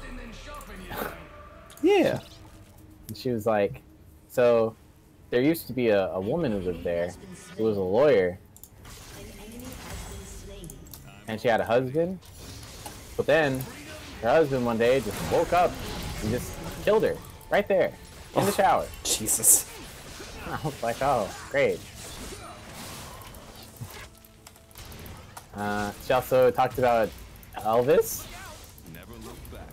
Yeah. And she was like, "So, there used to be a, a woman who lived there, who was a lawyer, and she had a husband. But then, her husband one day just woke up and just killed her right there in the shower." Jesus. I was like, "Oh, great." Uh, she also talked about Elvis. Never look back.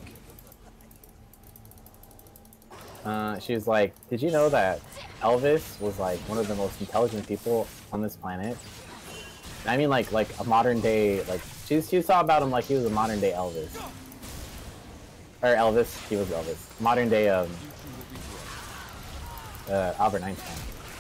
Uh, she was like, "Did you know that Elvis was like one of the most intelligent people on this planet?" I mean, like like a modern day, like she she saw about him like he was a modern day Elvis, or Elvis. He was Elvis. Modern day um uh, Albert Einstein.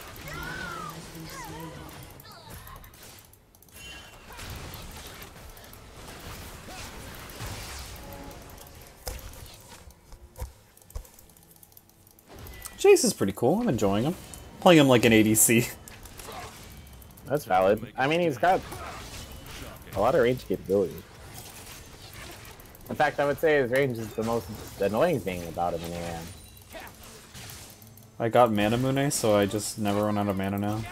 Jace is pretty cool. I'm enjoying him. Playing him like an A D C. That's valid. I mean, he's got a lot of range capability. In fact, I would say his range is the most annoying thing about him in A M. I got Mana Mune, so I just never run out of mana now.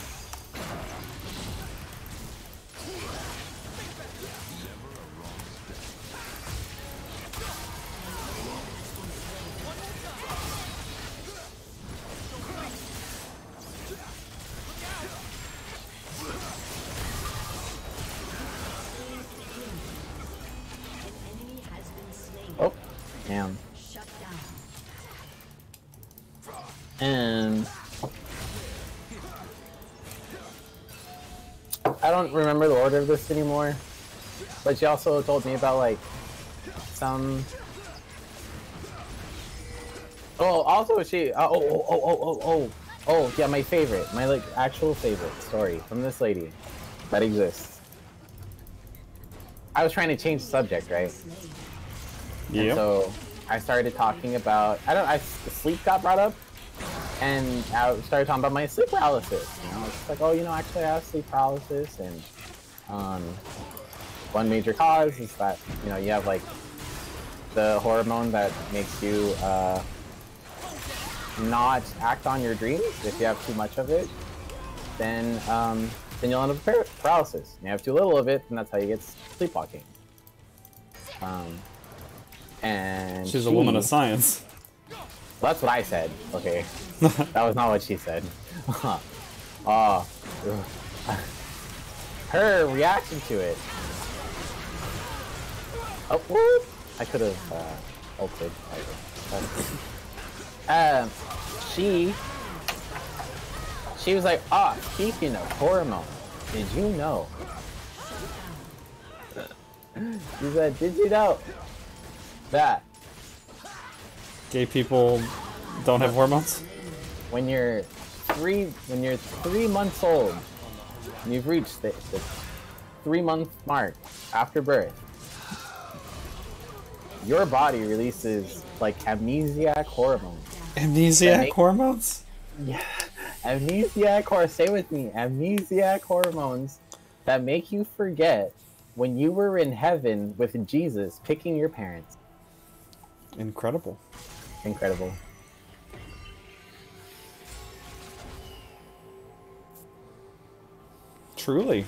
Oh, damn. And I don't remember the order of this anymore, but she also told me about like some. Oh, also she. Uh, oh, oh, oh, oh, oh, oh, oh, yeah, my favorite, my like actual favorite story from this lady that exists. I was trying to change the subject, right? Yeah. And so I started talking about. I don't. I sleep got brought up. And I started talking about my sleep paralysis. You know, it's like, oh, you know, actually I have sleep paralysis, and um, one major cause is that you know you have like the hormone that makes you uh, not act on your dreams. If you have too much of it, then um, then you'll end up with par- paralysis. And you have too little of it, and that's how you get sleepwalking. Um, and She's she, a woman of science. Well, that's what I said. Okay, that was not what she said. uh, her reaction to it. Oh, whoop. I could have uh, ulted. Um, she, she was like, "Ah, oh, speaking of hormones, did you know?" She said, "Did you know that?" Gay people don't have hormones? When you're three, when you're three months old, and you've reached the, the three-month mark after birth, your body releases like amnesiac hormones. Amnesiac make- hormones? Yeah, amnesiac or stay with me, amnesiac hormones that make you forget when you were in heaven with Jesus picking your parents. Incredible. Incredible. Truly.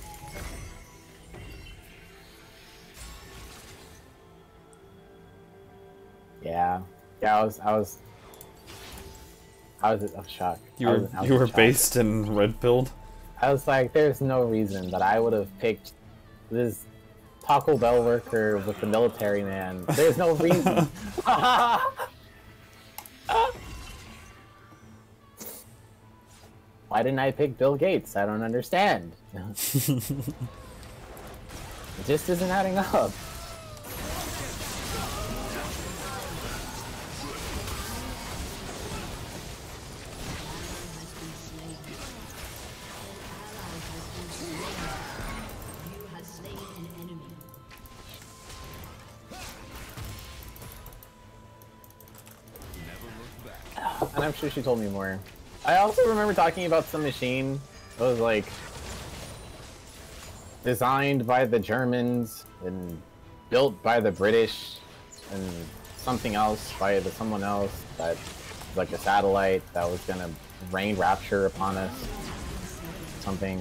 Yeah. Yeah, I was, I was, I was, I was shocked. You I were was- I was you were shocked. based in red pilled? I was like, there's no reason that I would have picked this Taco Bell worker with the military man. There's no reason. Why didn't I pick Bill Gates? I don't understand. It just isn't adding up. You have slain an enemy. And I'm sure she told me more. I also remember talking about some machine that was like designed by the Germans and built by the British and something else by the someone else that was like a satellite that was gonna rain rapture upon us. Something.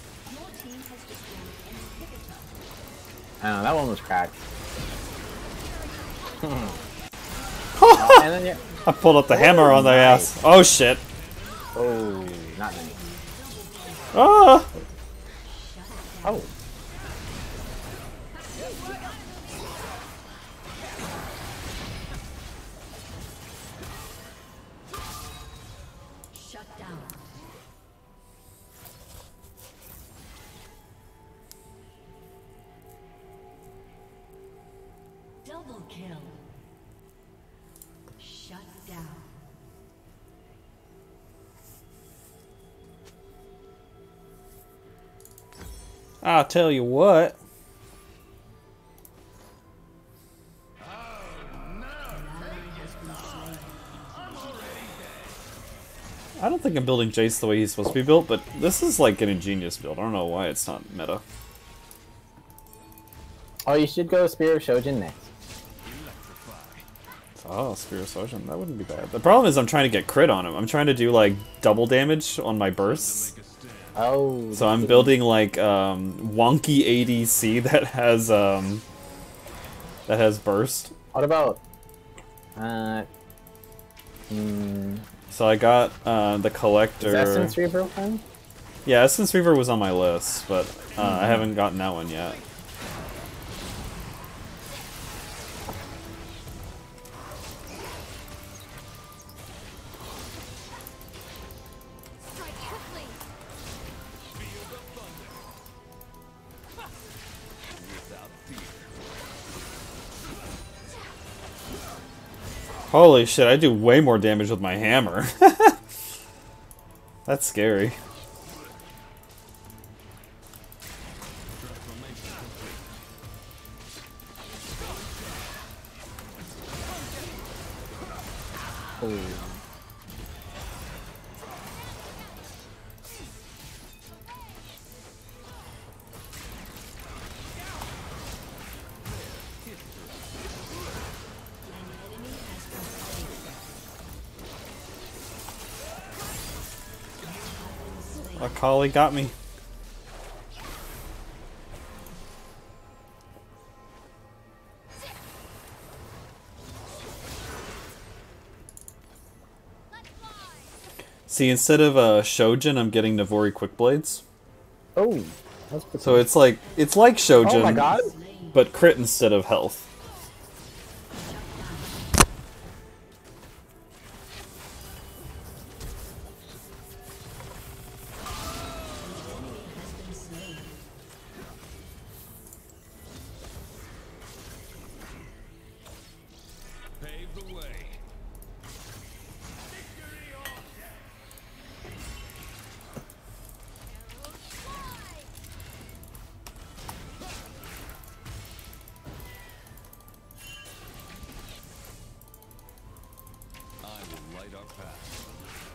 I don't know, that one was cracked. And then you I pulled up the hammer on their ass. Oh shit. Oh, not me. Ah! Oh. Shut down. Double kill. Shut down. I'll tell you what. I don't think I'm building Jace the way he's supposed to be built, but this is like an ingenious build. I don't know why it's not meta. Oh, you should go Spear of Shojin next. Oh, Spear of Sojin. That wouldn't be bad. The problem is I'm trying to get crit on him. I'm trying to do like double damage on my bursts. Oh. So I'm building like um, wonky A D C that has um, that has burst. What about? Uh. Hmm. So I got uh, the collector. Is Essence Reaper one? Yeah, Essence Reaver was on my list, but uh, I haven't gotten that one yet. Strike quickly. Holy shit, I do way more damage with my hammer. That's scary. Oh. Akali got me. See, instead of uh, Shojin, I'm getting Navori Quick Blades. Oh, that's pretty So it's like it's like Shojin, Oh my god. but crit instead of health. Pave the way. I will light our path.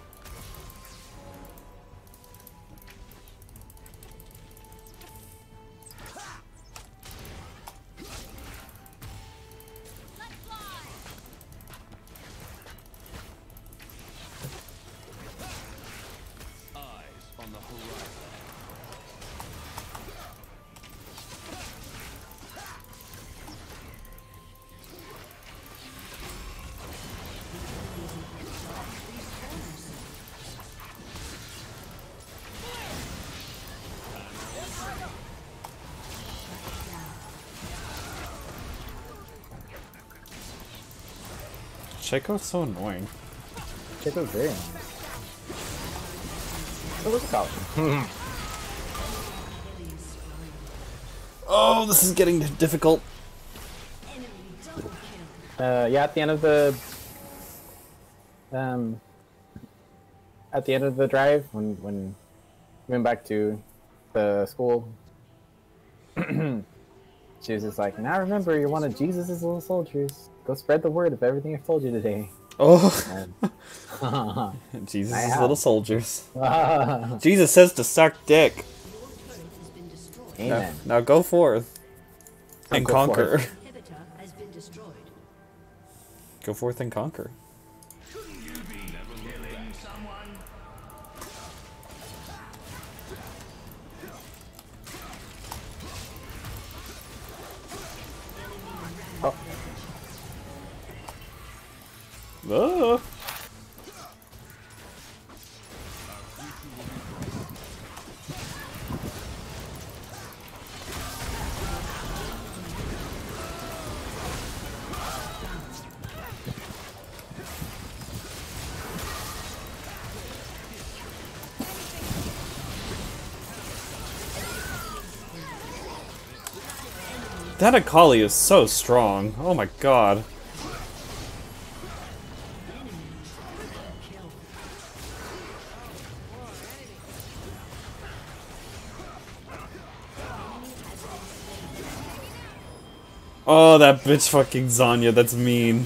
Eyes on the horizon. Shaco's so annoying. Shaco's very nice. Oh, look at that. Oh, this is getting difficult. Uh, yeah, at the end of the um, at the end of the drive, when when we went back to the school, she was just like, "Now remember, you're one of Jesus' little soldiers. Go spread the word of everything I've told you today." Oh, And Jesus' I have. little soldiers. Jesus says to suck dick. Now, Amen. now go forth Now and go conquer. forth. Inhibitor has been destroyed. Go forth and conquer. Oh. Oh. That Akali is so strong. Oh my god. Oh, that bitch fucking Zanya, that's mean.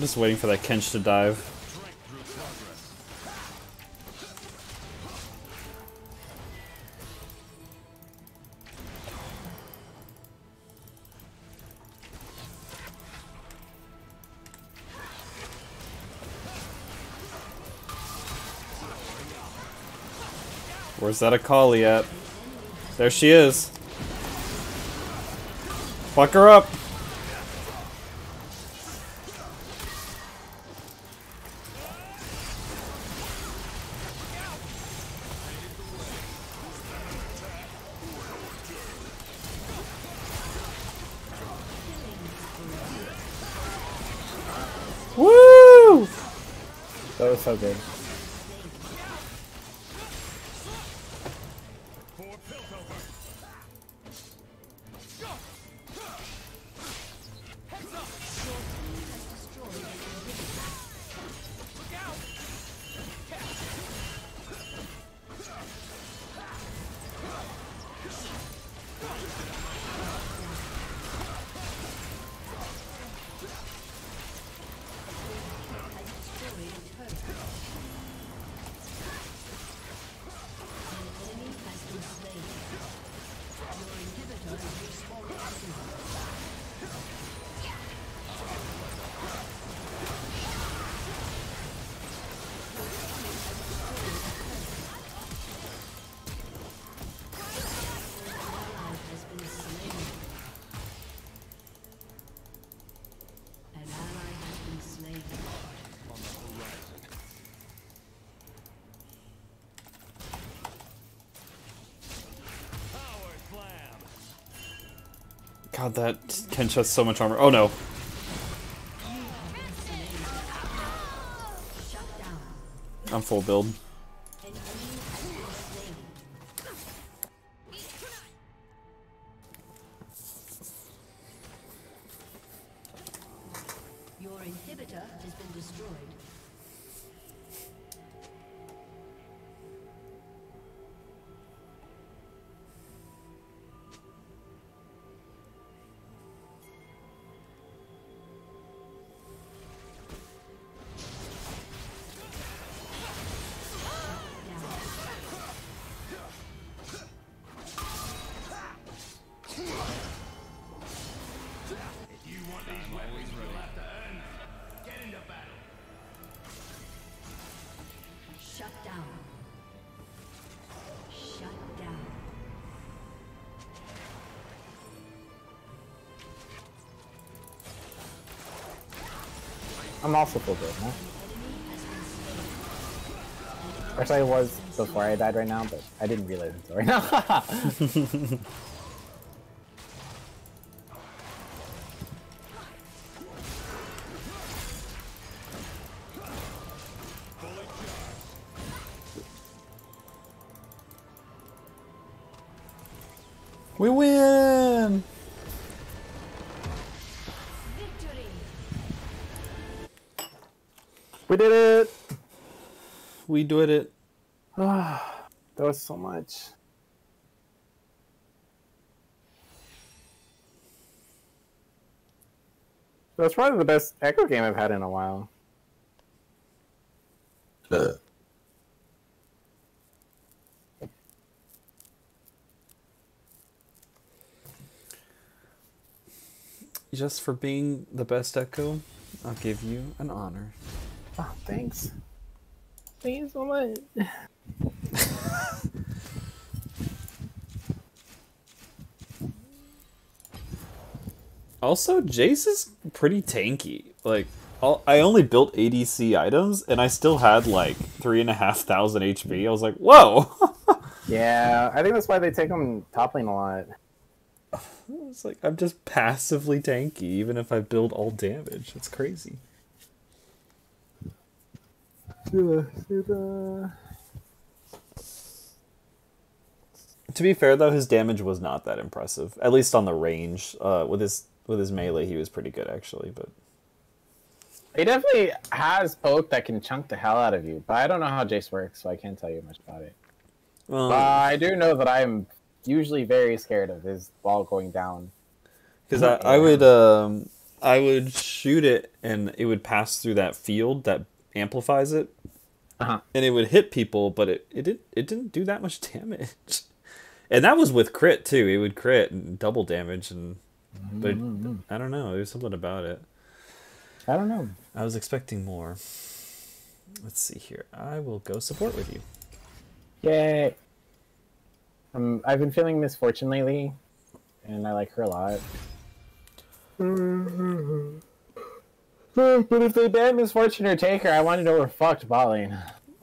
I'm just waiting for that Kench to dive. Where's that Akali at? There she is. Fuck her up. Woo! That was so good. God, that Kench has so much armor. Oh no. I'm full build. Your inhibitor has been destroyed. Shut down. Shut down. I'm also full build, huh? Actually, I was before I died right now, but I didn't realize until right now. We win! Victory. We did it! We did it. That was so much. That's probably the best Echo game I've had in a while. Just for being the best Echo, I'll give you an honor. Oh, thanks. Thank you so much. Also, Jace is pretty tanky. Like, I'll, I only built A D C items, and I still had like three and a half thousand H P. I was like, whoa! Yeah, I think that's why they take them top lane a lot. It's like, I'm just passively tanky, even if I build all damage. It's crazy. To be fair, though, his damage was not that impressive. At least on the range. Uh, with his with his melee, he was pretty good, actually. But he definitely has poke that can chunk the hell out of you, but I don't know how Jace works, so I can't tell you much about it. Um, but I do know that I'm usually very scared of his ball going down. Because I, I would... Um, I would shoot it, and it would pass through that field that amplifies it, Uh-huh. and it would hit people, but it it did it didn't do that much damage. And that was with crit too. It would crit and double damage, and but Mm-hmm. I don't know. There's something about it. I don't know. I was expecting more. Let's see here. I will go support with you. Yay. Um, I've been feeling Misfortune lately, and I like her a lot. But if they ban Misfortune or Taker, I want to know we're fucked bot lane.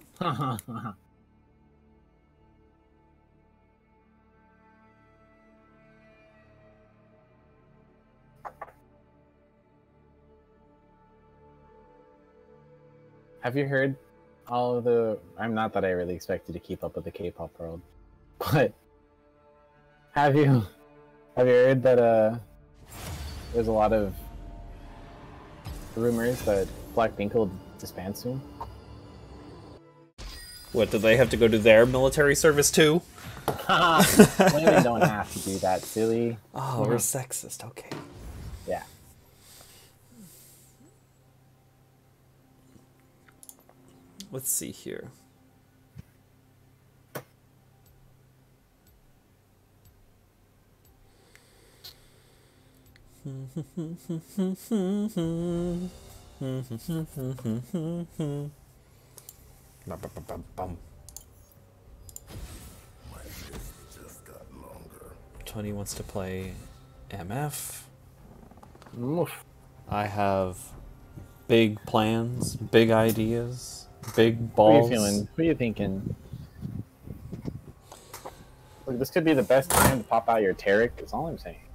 Have you heard all of the... I'm not that I really expected to keep up with the K-pop world, but have you have you heard that uh there's a lot of rumors that Blackpink will disband soon? What, do they have to go to their military service too? Women don't have to do that, silly. Oh, we're sexist. Okay. Yeah. Let's see here. Tony wants to play M F. Oof. I have big plans, big ideas, big What are balls. you feeling? What are you thinking? Look, this could be the best time to pop out your Tarek, is all I'm saying.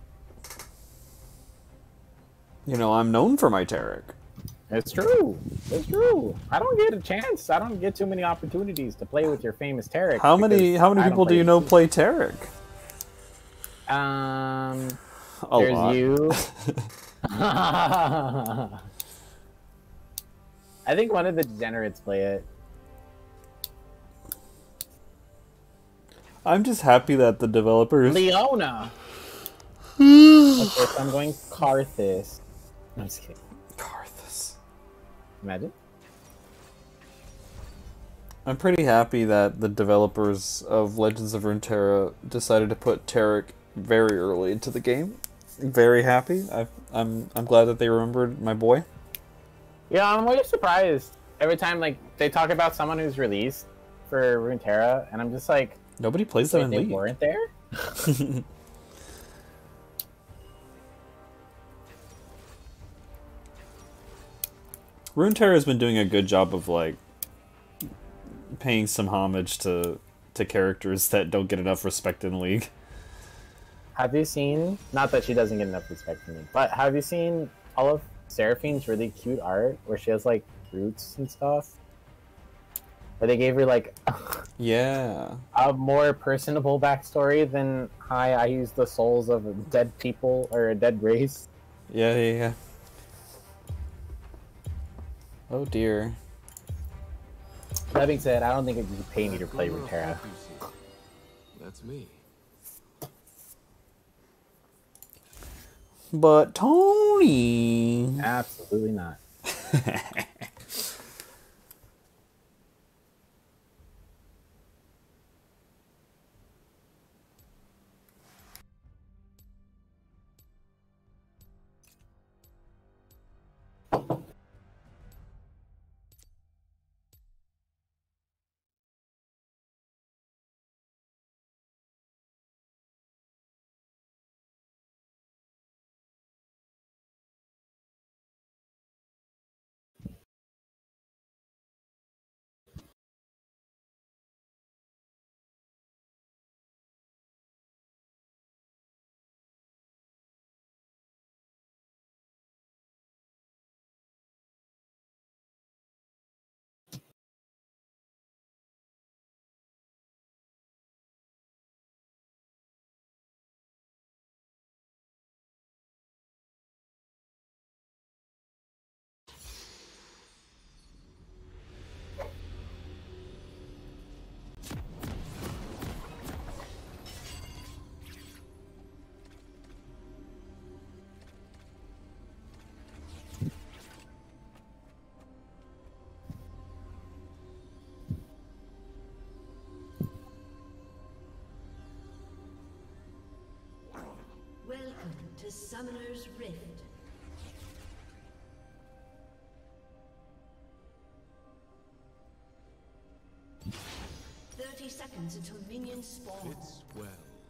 You know, I'm known for my Tarek. It's true. It's true. I don't get a chance. I don't get too many opportunities to play with your famous Tarek. How many because how many I don't people do play you it. know play Tarek? Um, A there's lot. you. I think one of the degenerates play it. I'm just happy that the developers Leona. Okay, so I'm going Karthus. No, I'm just kidding. Karthus. Imagine. I'm pretty happy that the developers of Legends of Runeterra decided to put Tarek very early into the game. Very happy. I, I'm I'm glad that they remembered my boy. Yeah, I'm always surprised every time like they talk about someone who's released for Runeterra, and I'm just like, Nobody plays them wait, in they League. weren't there? Runeterra has been doing a good job of like paying some homage to to characters that don't get enough respect in League. Have you seen? Not that she doesn't get enough respect from me, but have you seen all of Seraphine's really cute art where she has like roots and stuff? Where they gave her like Yeah. a more personable backstory than hi, I use the souls of dead people or a dead race. Yeah, yeah, yeah. Oh dear. That being said, I don't think it would pay me to play Runeterra. That's me. But Tony. Absolutely not. Summoner's Rift. Thirty seconds until minions spawn. It's well.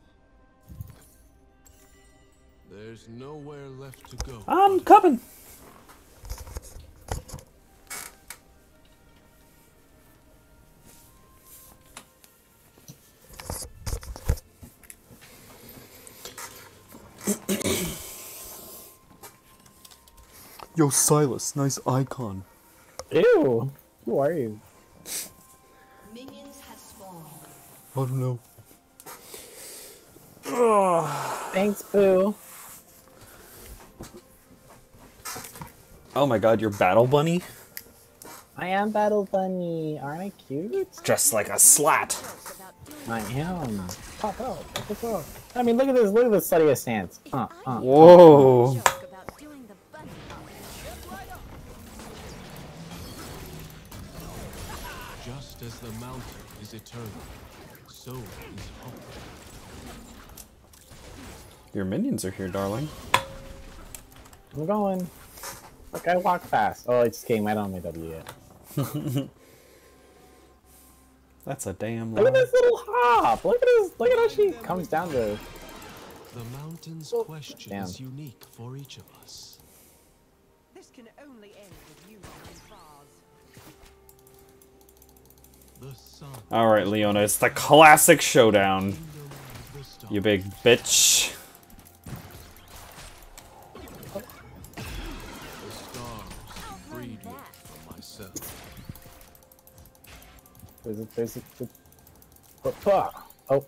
There's nowhere left to go. I'm coming. Yo, Silas, nice icon. Ew. Who are you? Minions have spawned. I don't know. Thanks, Boo. Oh my god, you're Battle Bunny? I am Battle Bunny. Aren't I cute? Dressed like a slat. I am. Pop out. Pop us out. I mean, look at this. Look at this slutty stance. Uh, uh. Whoa. Joke about doing the bunny hop. Just as the mountain is eternal, so is hope. Your minions are here, darling. I'm going. Look, I walk fast. Oh, I just came right on my W yet. That's a damn Look lie. at this little hop. Look at this. Look at how she comes down to. The mountain's question Damn. is unique for each of us. This can only end with you and Vaz. The sun, Alright, Leona, it's the classic showdown. kingdom of the stars. You big bitch. The stars freed me from myself. There's a. There's a. There's a oh, oh.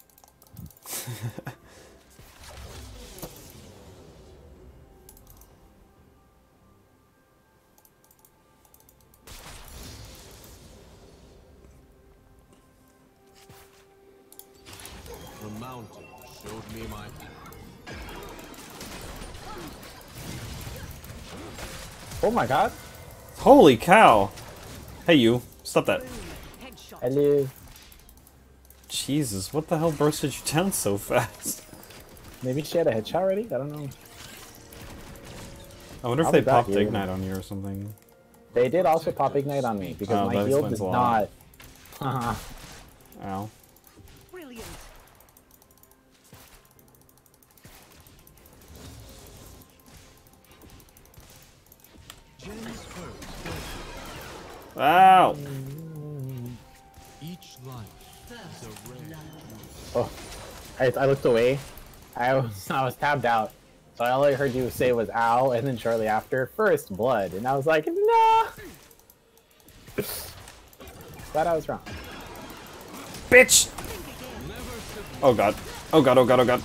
The mountain showed me my path. Oh my god. Holy cow. Hey, you. Stop that. Headshot. Hello. Jesus, what the hell bursted you down so fast? Maybe she had a headshot already? I don't know. I wonder if I'll they be back popped here. Ignite on you or something. They did also pop Ignite on me because Oh, my that heal explains did a not. lot. Ow. Brilliant. Jen's first. Ow! Each life is a rare. Oh, I, I looked away. I was I was tabbed out, so all I heard you say was "ow," and then shortly after, first blood, and I was like, "No." Glad I was wrong. Bitch! Oh god. Oh god, oh god, oh god.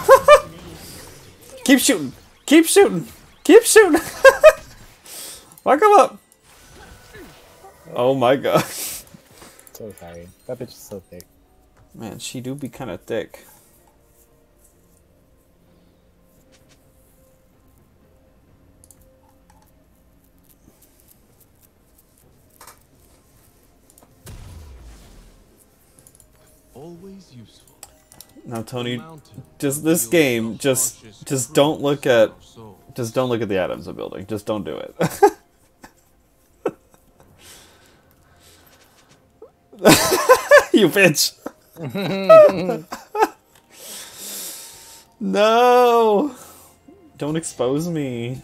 Keep shooting! Keep shooting! Keep shooting! Fuck him up! Oh my god. So sorry. That bitch is so thick. Man, she do be kinda thick. Always useful. Now Tony, Mountain just this feels game, the just harshest just don't look truths at of soul. just don't look at the atoms of building. Just don't do it. You bitch. No. Don't expose me.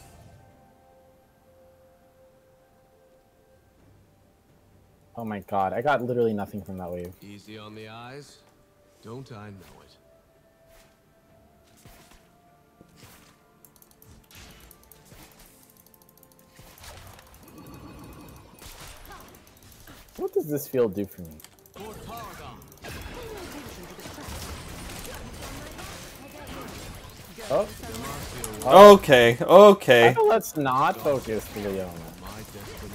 Oh my god, I got literally nothing from that wave. Easy on the eyes. Don't I know it? What does this field do for me? Oh, Okay, okay. let's not focus, Leona. My destination.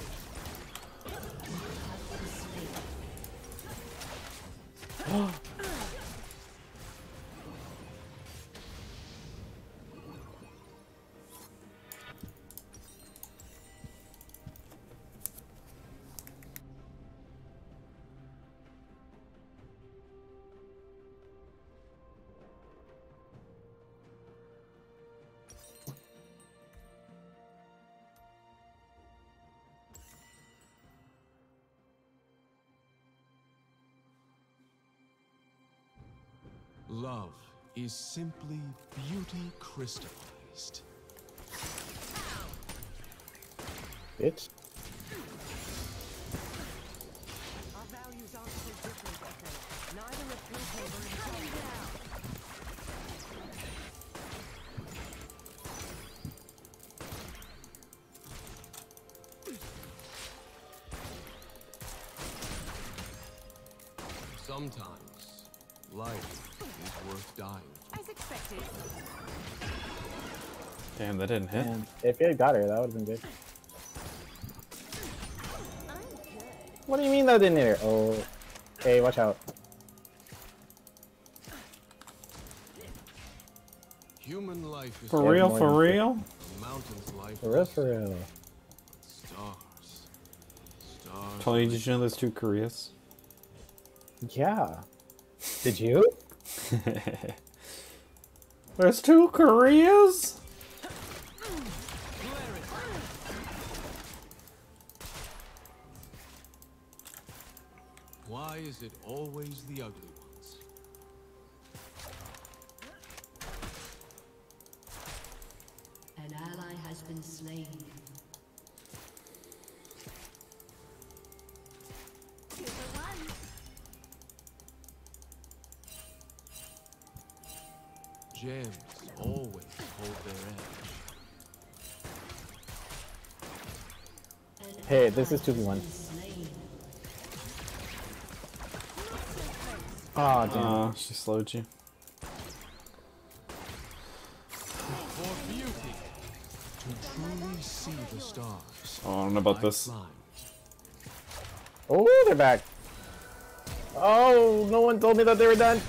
Love is simply beauty crystallized. Bitch. Our values aren't so different, Echo. Neither a piltover and calm down. Sometimes, life is worth dying. As expected. Damn, that didn't hit. And if you had got her, that would have been good. I'm good. What do you mean that didn't hit her? Oh, hey, watch out. Human life is For Yeah, real, more for than- real? a mountain's life. For real, is for real. Stars. Stars. Tony, did you know there's two Koreas? Yeah. Did you? There's two Koreas? Why is it always the ugly ones? An ally has been slain. Two for one. Gems always hold their edge. An Hey, this ally is two v one. has been slain. Oh, damn. Oh, she slowed you. For beauty, to truly see the stars. Oh, I don't know about I this. climbed. Oh, they're back. Oh, no one told me that they were done.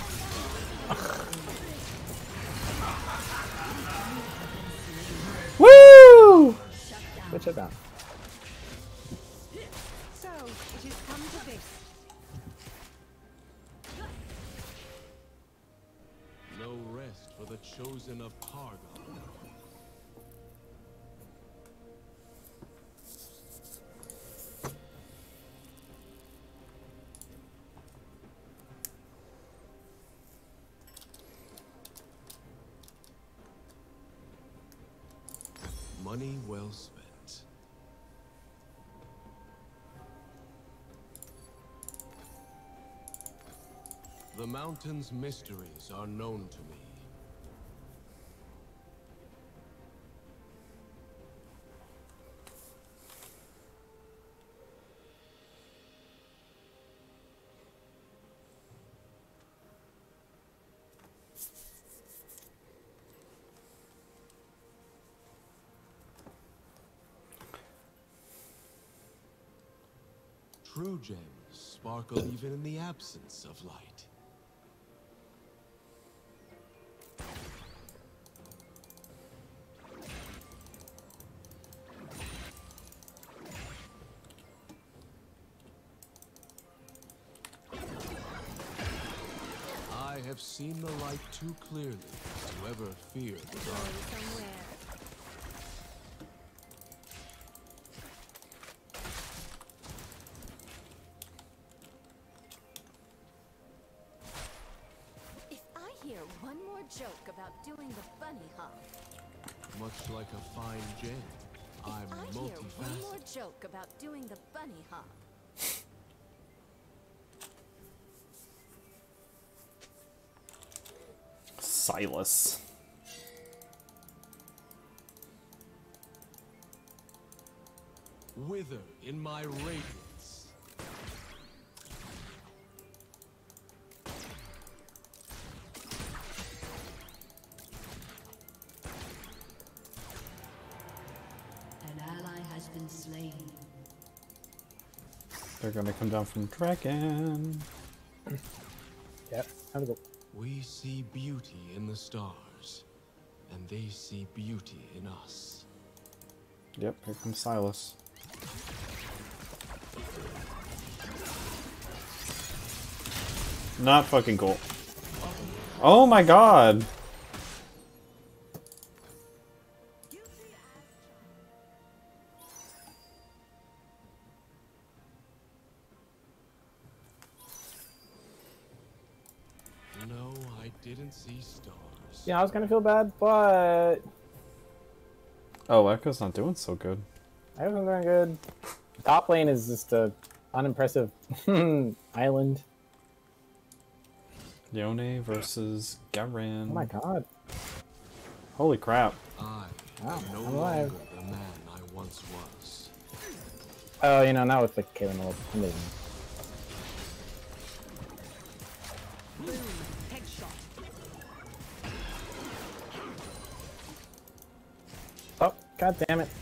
Woo! Good shut down. So, it has come to this. No rest for the chosen of Karga. Money well spent. The mountain's mysteries are known to me. True gems sparkle even in the absence of light. I have seen the light too clearly to ever fear the dark. Somewhere. If I hear one more joke about doing the bunny hop, Much like a fine gem, I'm if I hear one more multifaceted. joke about doing the bunny hop, Silas. Wither in my radiance. An ally has been slain. They're gonna come down from Dragon. Yep, time to go. We see beauty in the stars, and they see beauty in us. Yep, here comes Silas. Not fucking cool. Oh my god! No, I didn't see stars. Yeah, I was gonna feel bad, but Oh, Echo's not doing so good. I wasn't doing good. Top lane is just a unimpressive island. Yone versus Garen. Oh my god. Holy crap. I Wow, am no I'm alive. longer the man I once was. Oh, you know, not with the Kaylin ult. Amazing. Boom. Headshot. Oh, god damn it.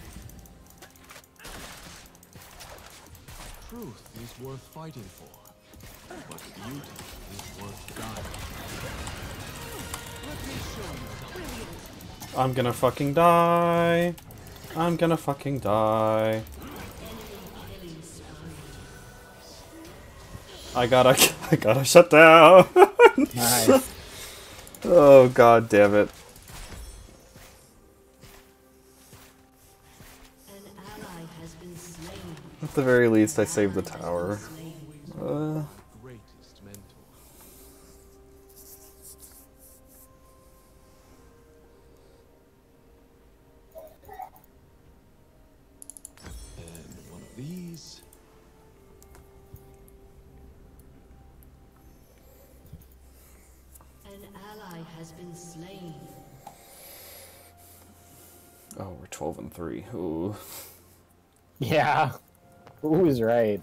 Truth is worth fighting for, but beauty is worth dying. Let me show you. Brilliant. I'm gonna fucking die. I'm gonna fucking die. I gotta, I gotta shut down. Nice. Oh god damn it. An ally has been slain. At the very least, I saved the tower. Uh, Greatest mentor. And one of these. An ally has been slain. oh, we're twelve and three. Ooh. Yeah. Who's right?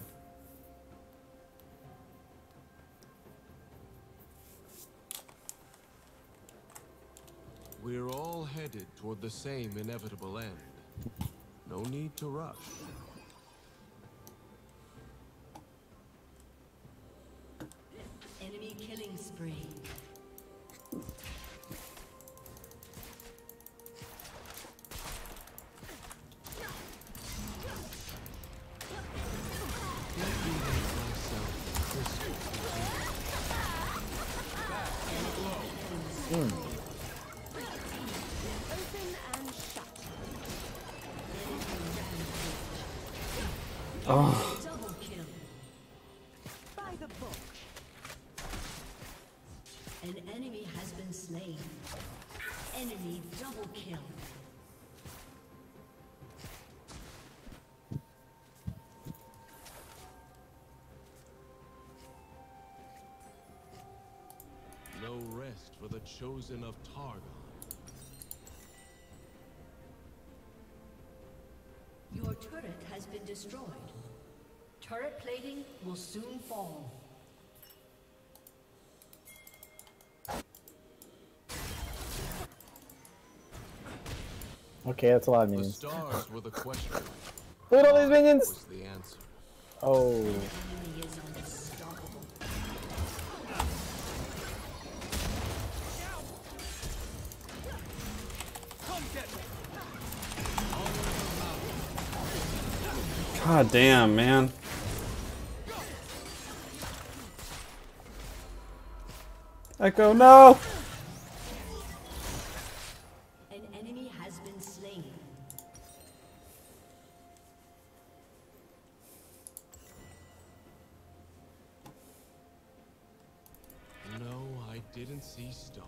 We're all headed toward the same inevitable end. No need to rush. Enemy killing spree. Open and shut. Oh, Double kill. By the book. An enemy has been slain. Enemy double kill. No rest for the chosen of Targon. Your turret has been destroyed. Turret plating will soon fall. Okay, that's a lot of The minions. stars were the question. Look at all these minions! Was the answer. Oh. Enemy is unstoppable. god damn, man. Echo, no! An enemy has been slain. No, I didn't see stars.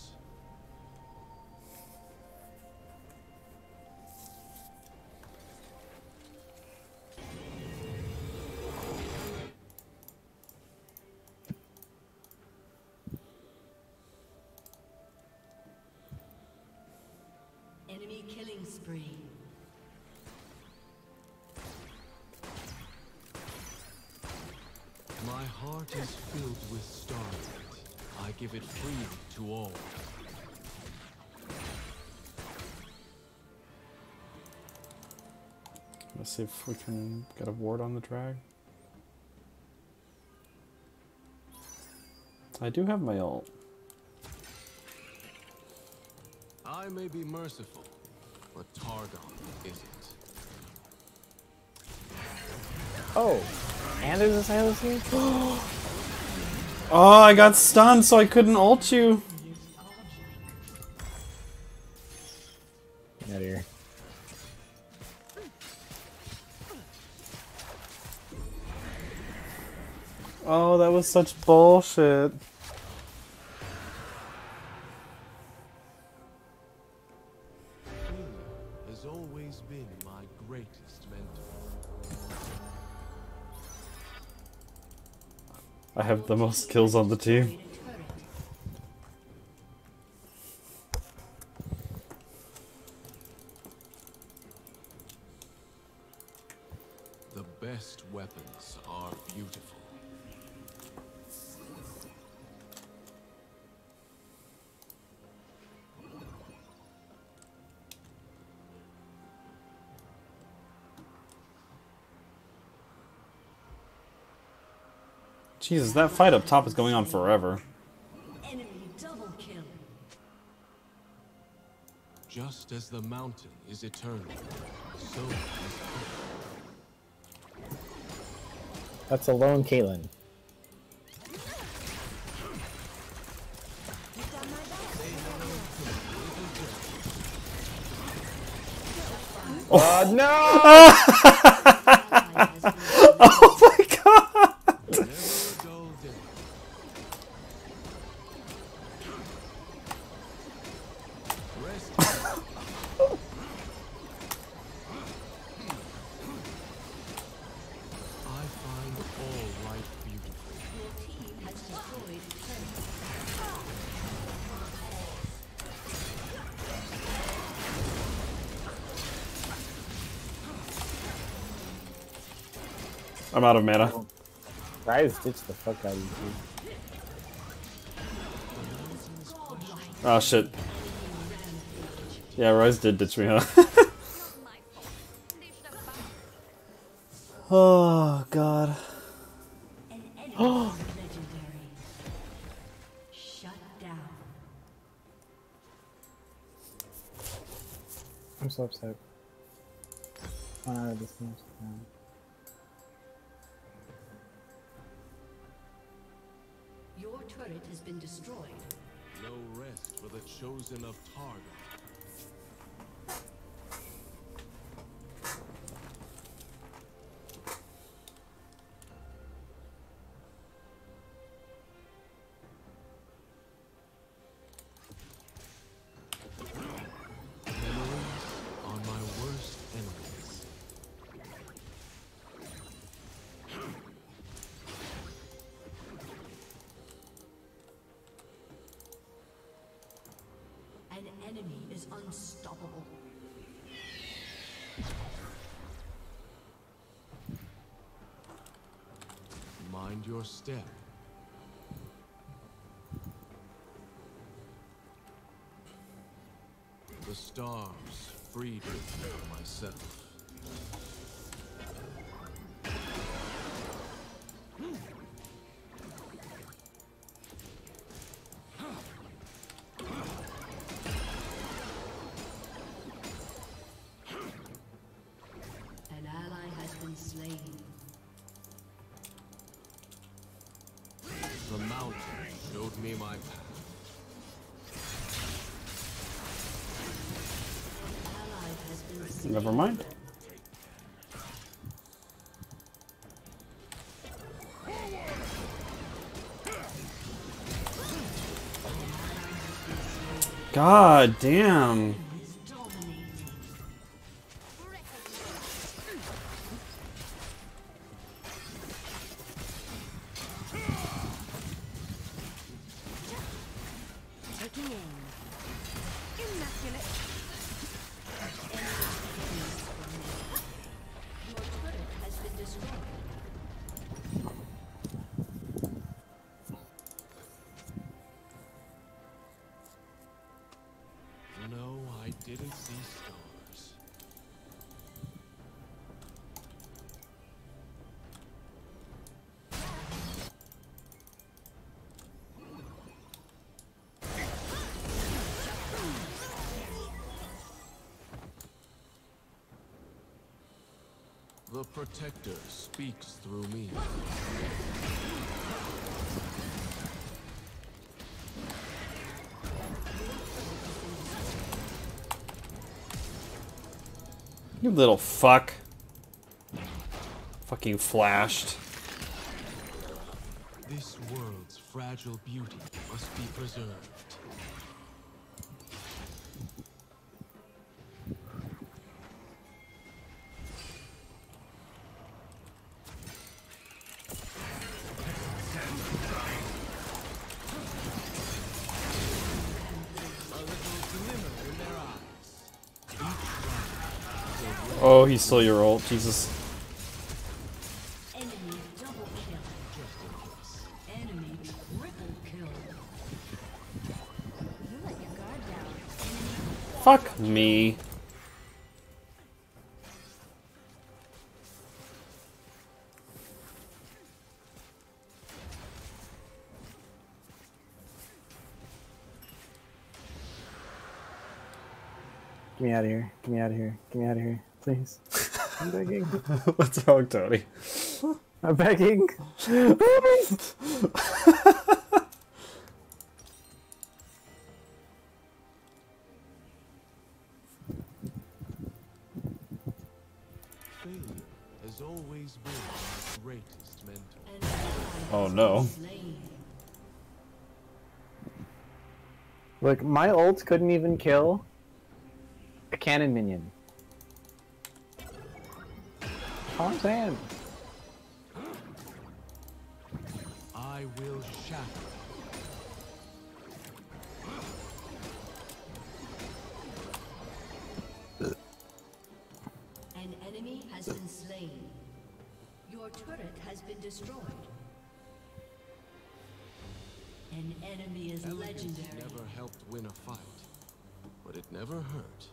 Enemy killing spree. My heart is filled with starlight. I give it freely to all. Let's see if we can get a ward on the drag. I do have my ult. I may be merciful, but Targon isn't. Oh. And there's a silence here? Oh, I got stunned, so I couldn't ult you. Get out of here. Oh, that was such bullshit. I have the most kills on the team. The best weapons are beautiful. Jesus, that fight up top is going on forever. Enemy double kill. Just as the mountain is eternal, so is That's a lone Caitlyn. Oh no! Oh my god! never a dull day. Rest. I find all life beautiful. Your team has destroyed a turret. I'm out of mana. Rise ditch the fuck out of you. Oh shit. Yeah, Rise did ditch me, huh? Oh god. An enemy is legendary. Shut down. I'm so upset. One out of this team. Your turret has been destroyed. No rest for the chosen of Targa. Memories are my worst enemies. An enemy is unstoppable. Mind your step. The stars freed me from myself. An ally has been slain. The mountain showed me my path. Ally has been slain. Never mind. God damn. Is dominating. Taking aim. Immaculate. Your turret has been destroyed. No, I didn't see stars. The Protector speaks through me. You little fuck. Fucking flashed. This world's fragile beauty must be preserved. Oh, he stole your ult. Jesus. Enemy double kill. Enemy triple kill. You let your guard down. Fuck me. Get me out of here. Get me out of here. Get me out of here. Please. I'm begging. What's wrong, Tony? I'm begging. Failure has always been my greatest mentor. An ally Oh has no. been slain. Look, my ult couldn't even kill a cannon minion. All I'm saying. I will shatter. An enemy has been slain. Your turret has been destroyed. An enemy is Elegance legendary. never helped win a fight, but it never hurt.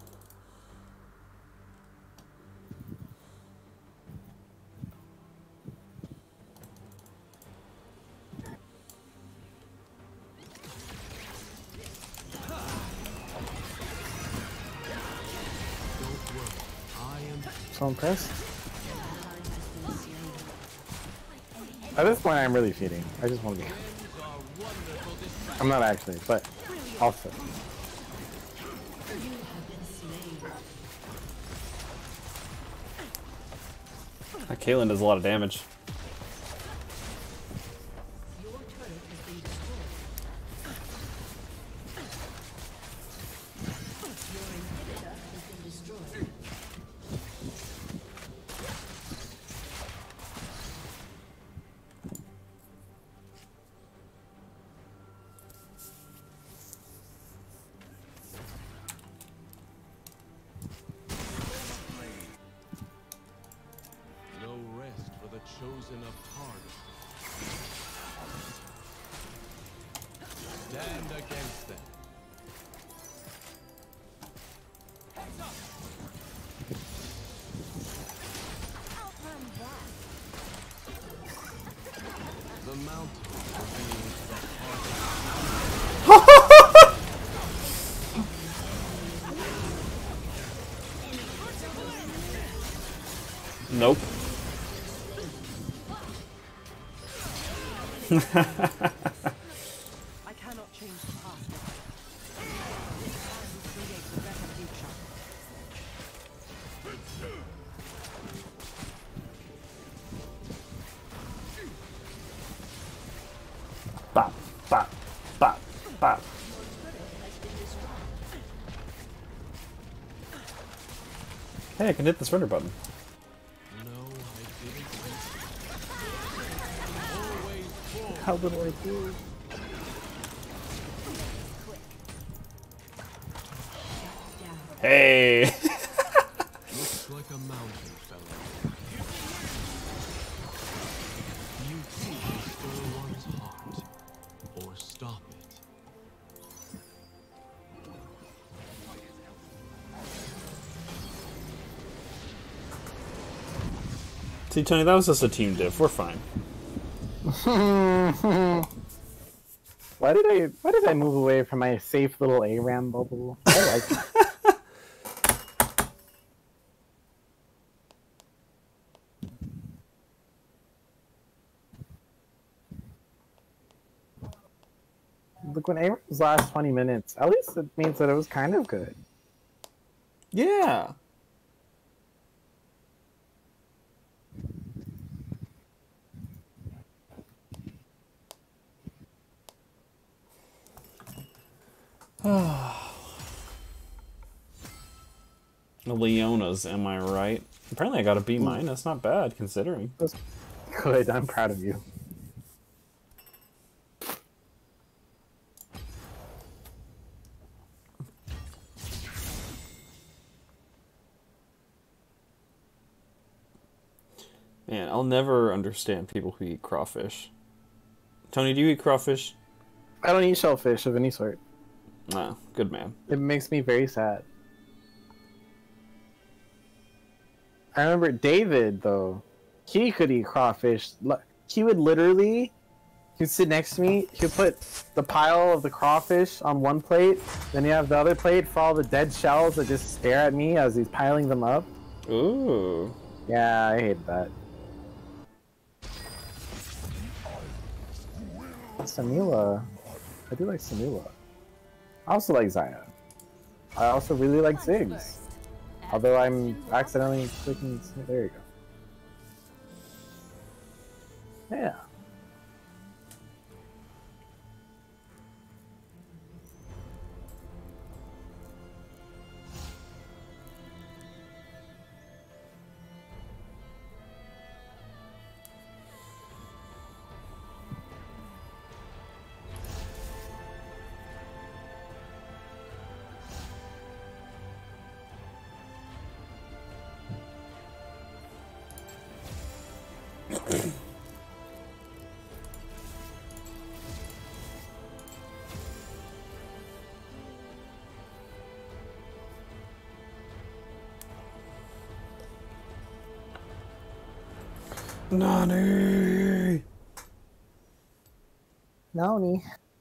Don't worry, I am So impressed. At this point, I'm really feeding. I just want to be. I'm not actually, but also. You have been slain. That Caitlyn does a lot of damage. Your turret has been destroyed. Your inhibitor has been destroyed. no rest for the chosen of Targon. Stand against them. Outrun that. The mountain reveals the heart of Nope. I cannot change the past. It's time to create a better future. Bop, bop, bop, bop. Hey, I can hit the surrender button. no, I didn't always forward. How little I do. Hey! Looks like a mountain fellow. Beauty can stir one's heart, or stop it. See, Tony, that was just a team diff. We're fine. Why did I? Why did I move away from my safe little A RAM bubble? I like it. Look, when A RAMs last twenty minutes, at least it means that it was kind of good. Yeah. Leona's, am I right? Apparently I got a B minus. Not bad, considering. That's good. I'm proud of you. Man, I'll never understand people who eat crawfish. Tony, do you eat crawfish? I don't eat shellfish of any sort. No, good man. It makes me very sad. I remember David, though. He could eat crawfish. He would literally... He'd sit next to me, he'd put the pile of the crawfish on one plate, then you have the other plate for all the dead shells that just stare at me as he's piling them up. Ooh. Yeah, I hate that. Samila. I do like Samila. I also like Zaya. I also really like Ziggs. Although I'm accidentally clicking... There you go. Yeah. Nani! Nani.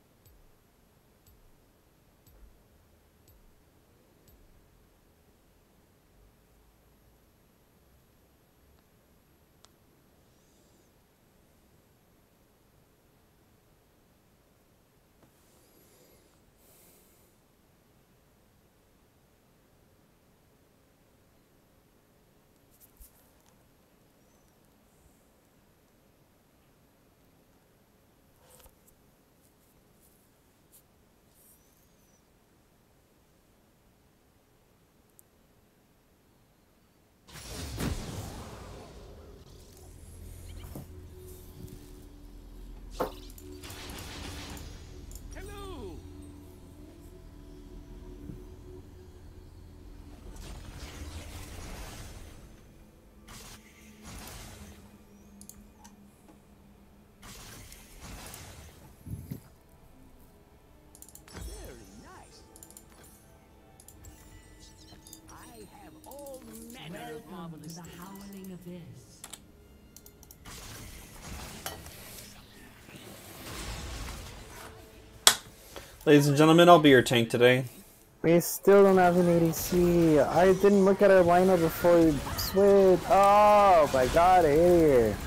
Hello. Very nice. I have all manner of Welcome marvelous to the things. Howling Abyss. Ladies and gentlemen, I'll be your tank today. We still don't have an A D C. I didn't look at our lineup before we switched. Oh my god, I hate it here.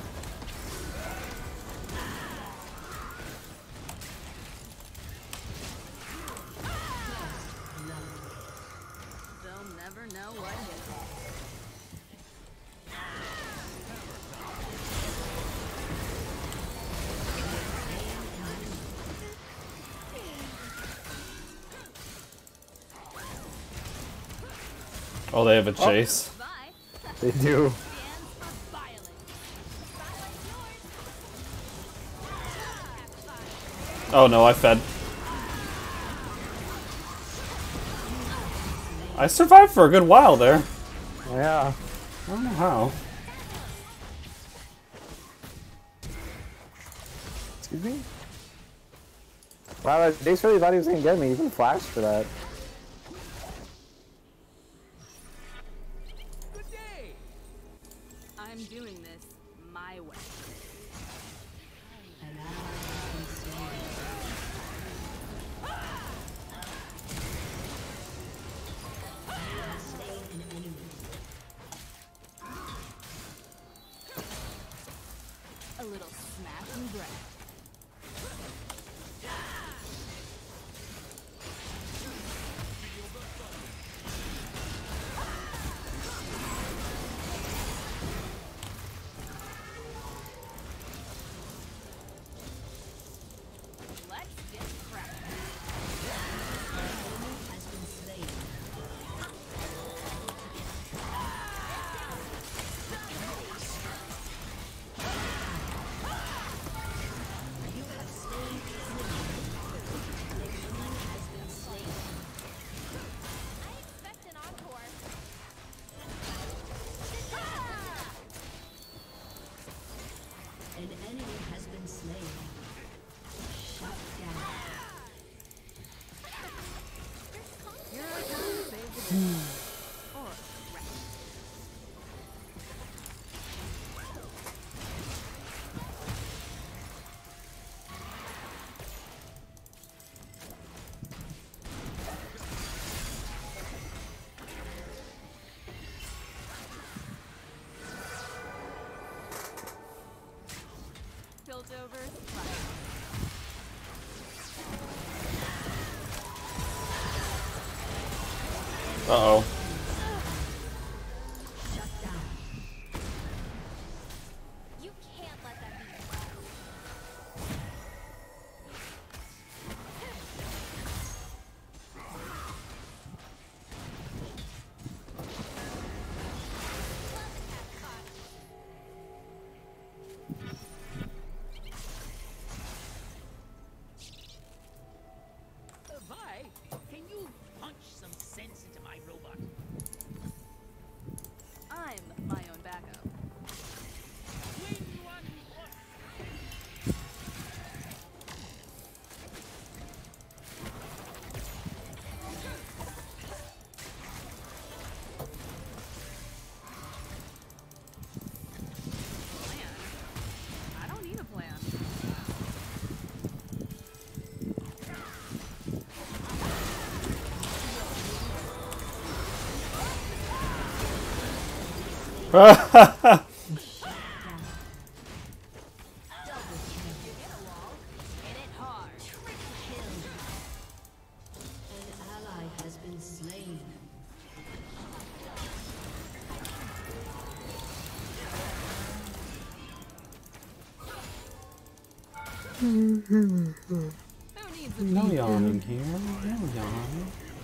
They'll never know what hit them. Oh, they have a chase. Bye. They do. Hands for violence. Oh no, I fed. I survived for a good while there. Yeah. I don't know how. Excuse me? Wow, Dace really thought he was gonna get me. Even flashed for that. Good day. I'm doing this my way. An ally has been slain. You have slain an enemy. A little smash and grab. Let's get cracking. Has been slain. An enemy has been slain. Shut down. You're trying to save the day. Or rest. Piltovers, fire. Uh-oh. Shut down. You can't let that be. Uh, Vi, can you punch some sense into my robot? I'm my own backup. When one wants Plan? I don't need a plan. Hit it hard. Triple kill. An ally has been slain. Who needs a No yawning here. No yawning.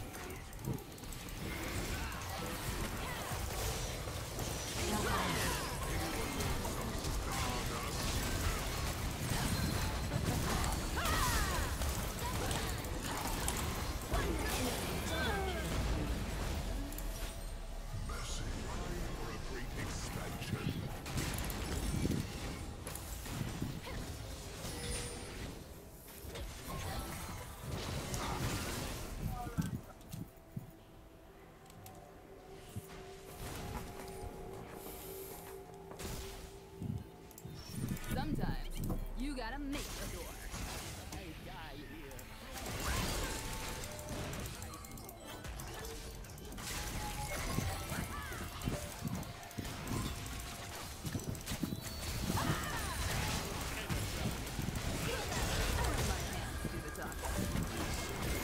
Sometimes you gotta make a door. I die here? My hands do the talking.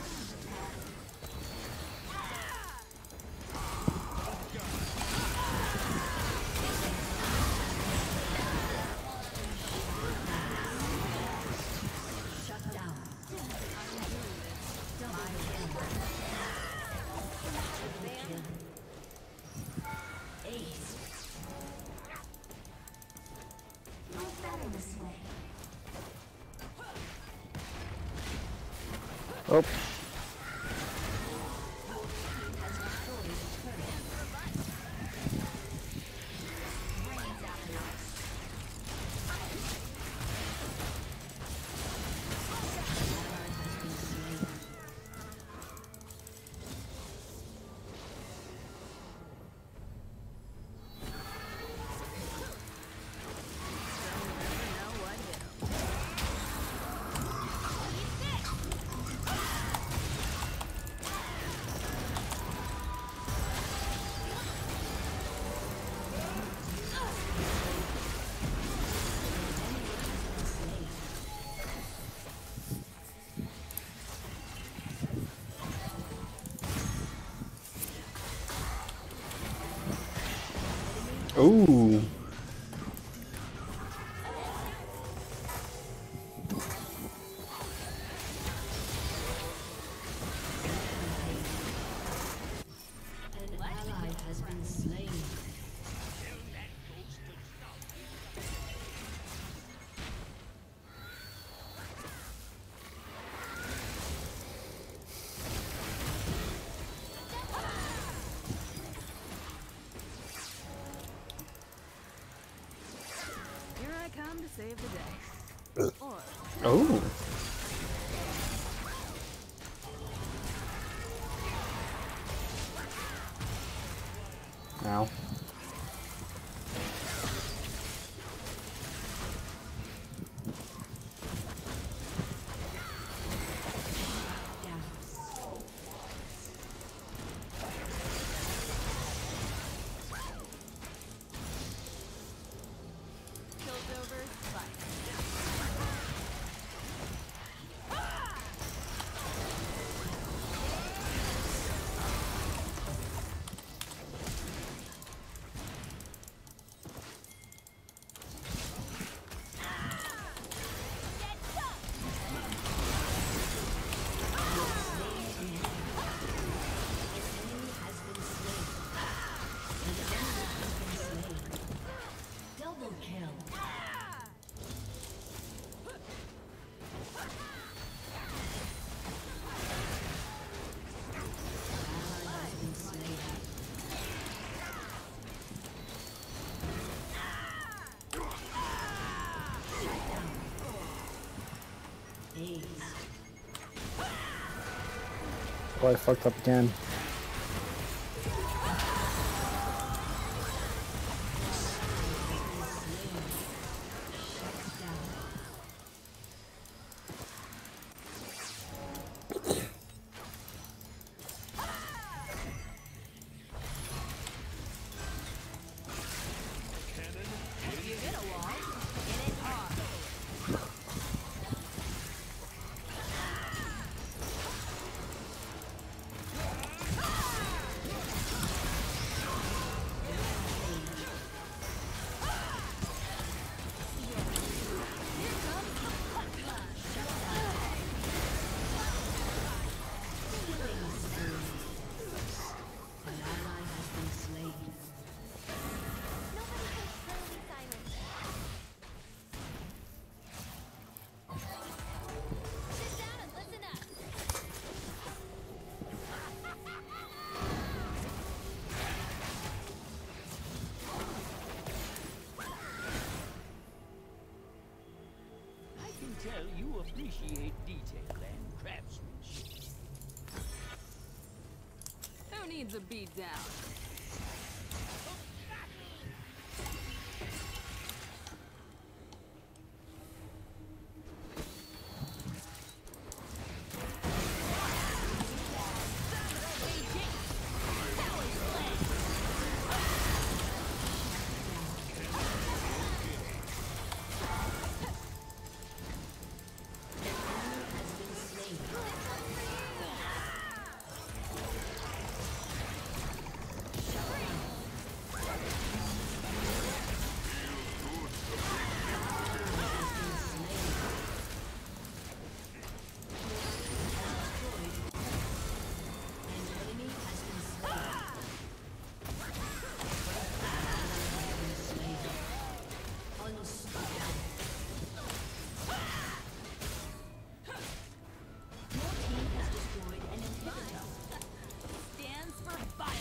Shut down. Ace. Not better this way. Oh. Know what hit 'em. Ooh. An ally has been slain. come to save the day. Or Oh. Ow. Piltover, fight. Double kill. Oh, I fucked up again. If you hit a wall, hit it hard. An ally has been slain. Nobody can truly silence it. Sit down and listen up. I can tell you appreciate detail and craftsmanship. Who needs a beat down? Stands for fire.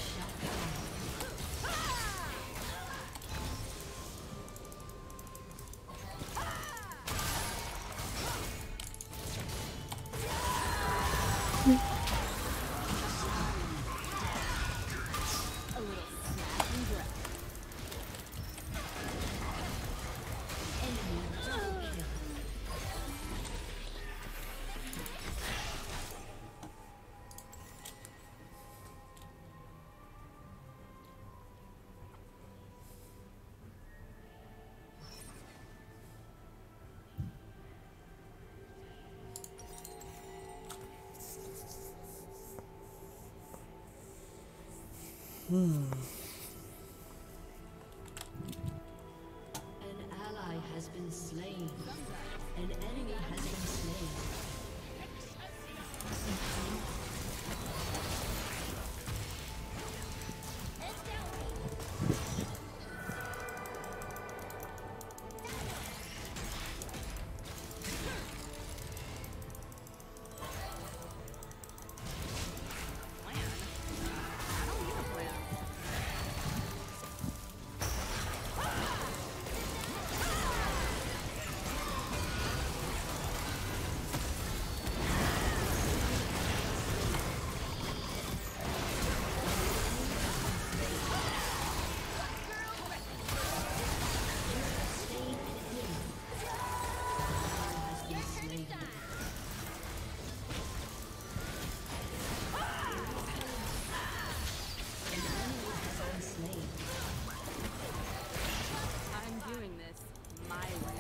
A little snap and grab. Enemy double kill. An ally has been slain. An enemy has been slain. Plan? I don't need a plan. my way.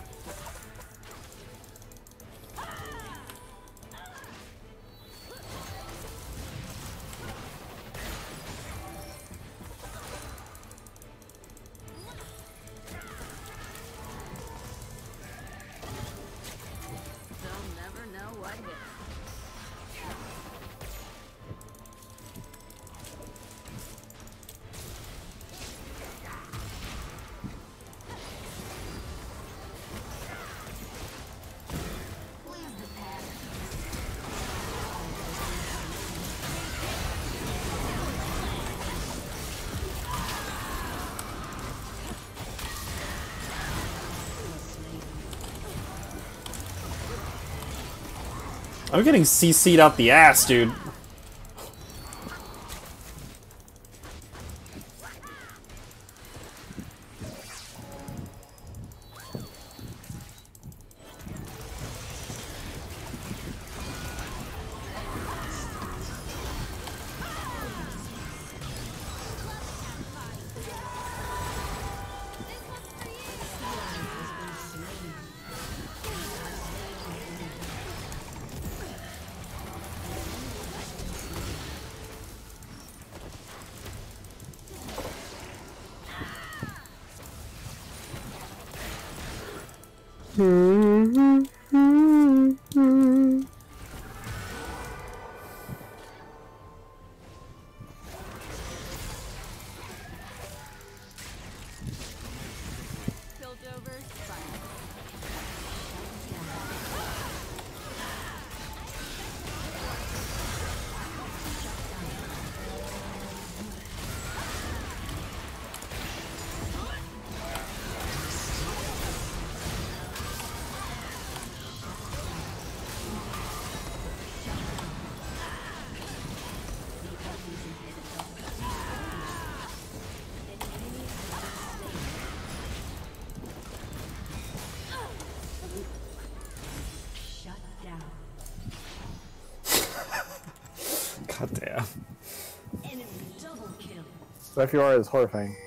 They'll never know what hit. I'm getting C C'd out the ass, dude. Piltover, God damn. Enemy double kill. So Fiora is horrifying.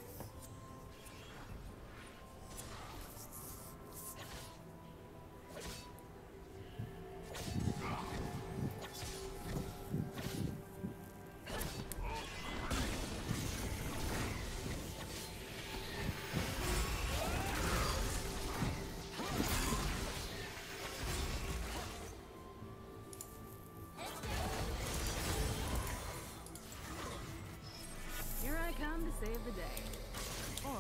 here I come to save the day. Or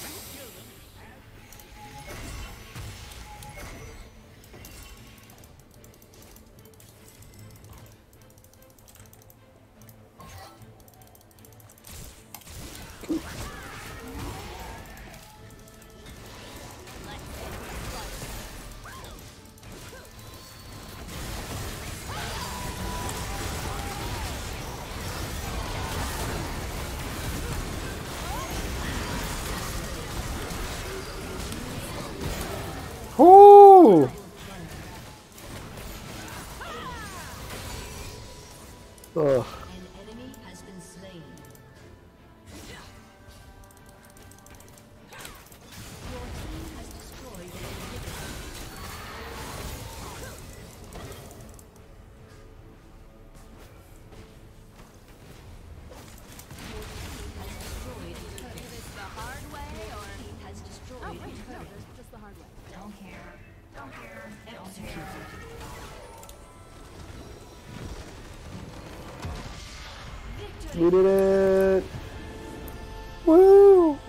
Ooh! Ugh. An enemy has been slain. Your team has destroyed an inhibitor. Your team has destroyed a turret. is this the hard way Your or team has destroyed Oh a wait, no, turret. there's just the hard way. Don't care. Don't care. Executed. Victory. We did it! Woo!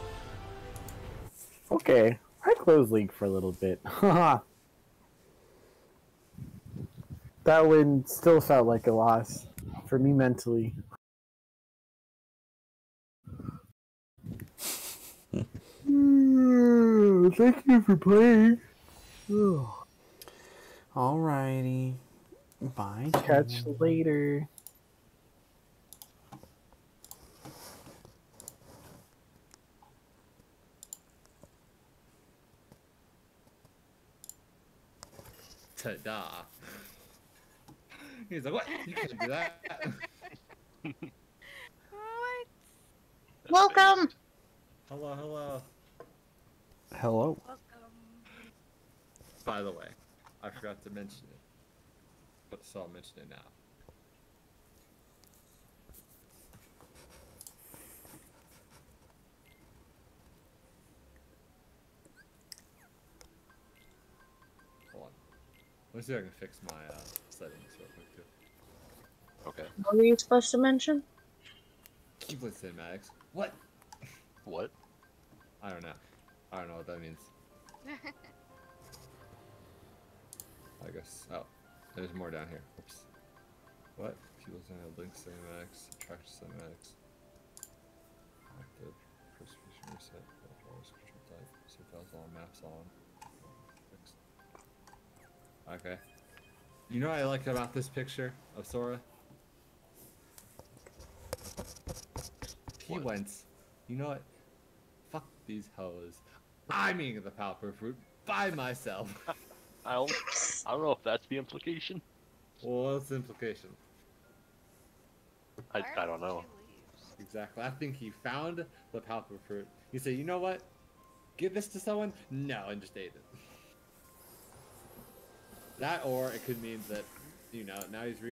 Okay, I closed League for a little bit. Haha. That win still felt like a loss for me mentally. Thank you for playing. Ugh. Alrighty. Bye. Catch you later. Ta-da. He's like, what? You can't do that. Welcome. Hello, hello. Hello. Welcome. By the way, I forgot to mention it, but so I'll mention it now. Hold on. Let me see if I can fix my uh, settings real quick too. Okay. What were you supposed to mention? Keyblade cinematics. What? What? I don't know. I don't know what that means. I guess. Oh, there's more down here. Oops. What? Keyblade cinematics, link cinematics, attraction cinematics. Active. Persecution reset. Control type. Set files on. Maps on. Fixed. Okay. You know what I like about this picture of Sora? He What? went, you know what? Fuck these hoes. I'm eating the Palper fruit by myself. I don't, I don't know if that's the implication. Well, what's the implication? I, I don't know. Exactly. I think he found the Palper fruit. He said, you know what? Give this to someone? No, and just ate it. That, or it could mean that, you know, now he's re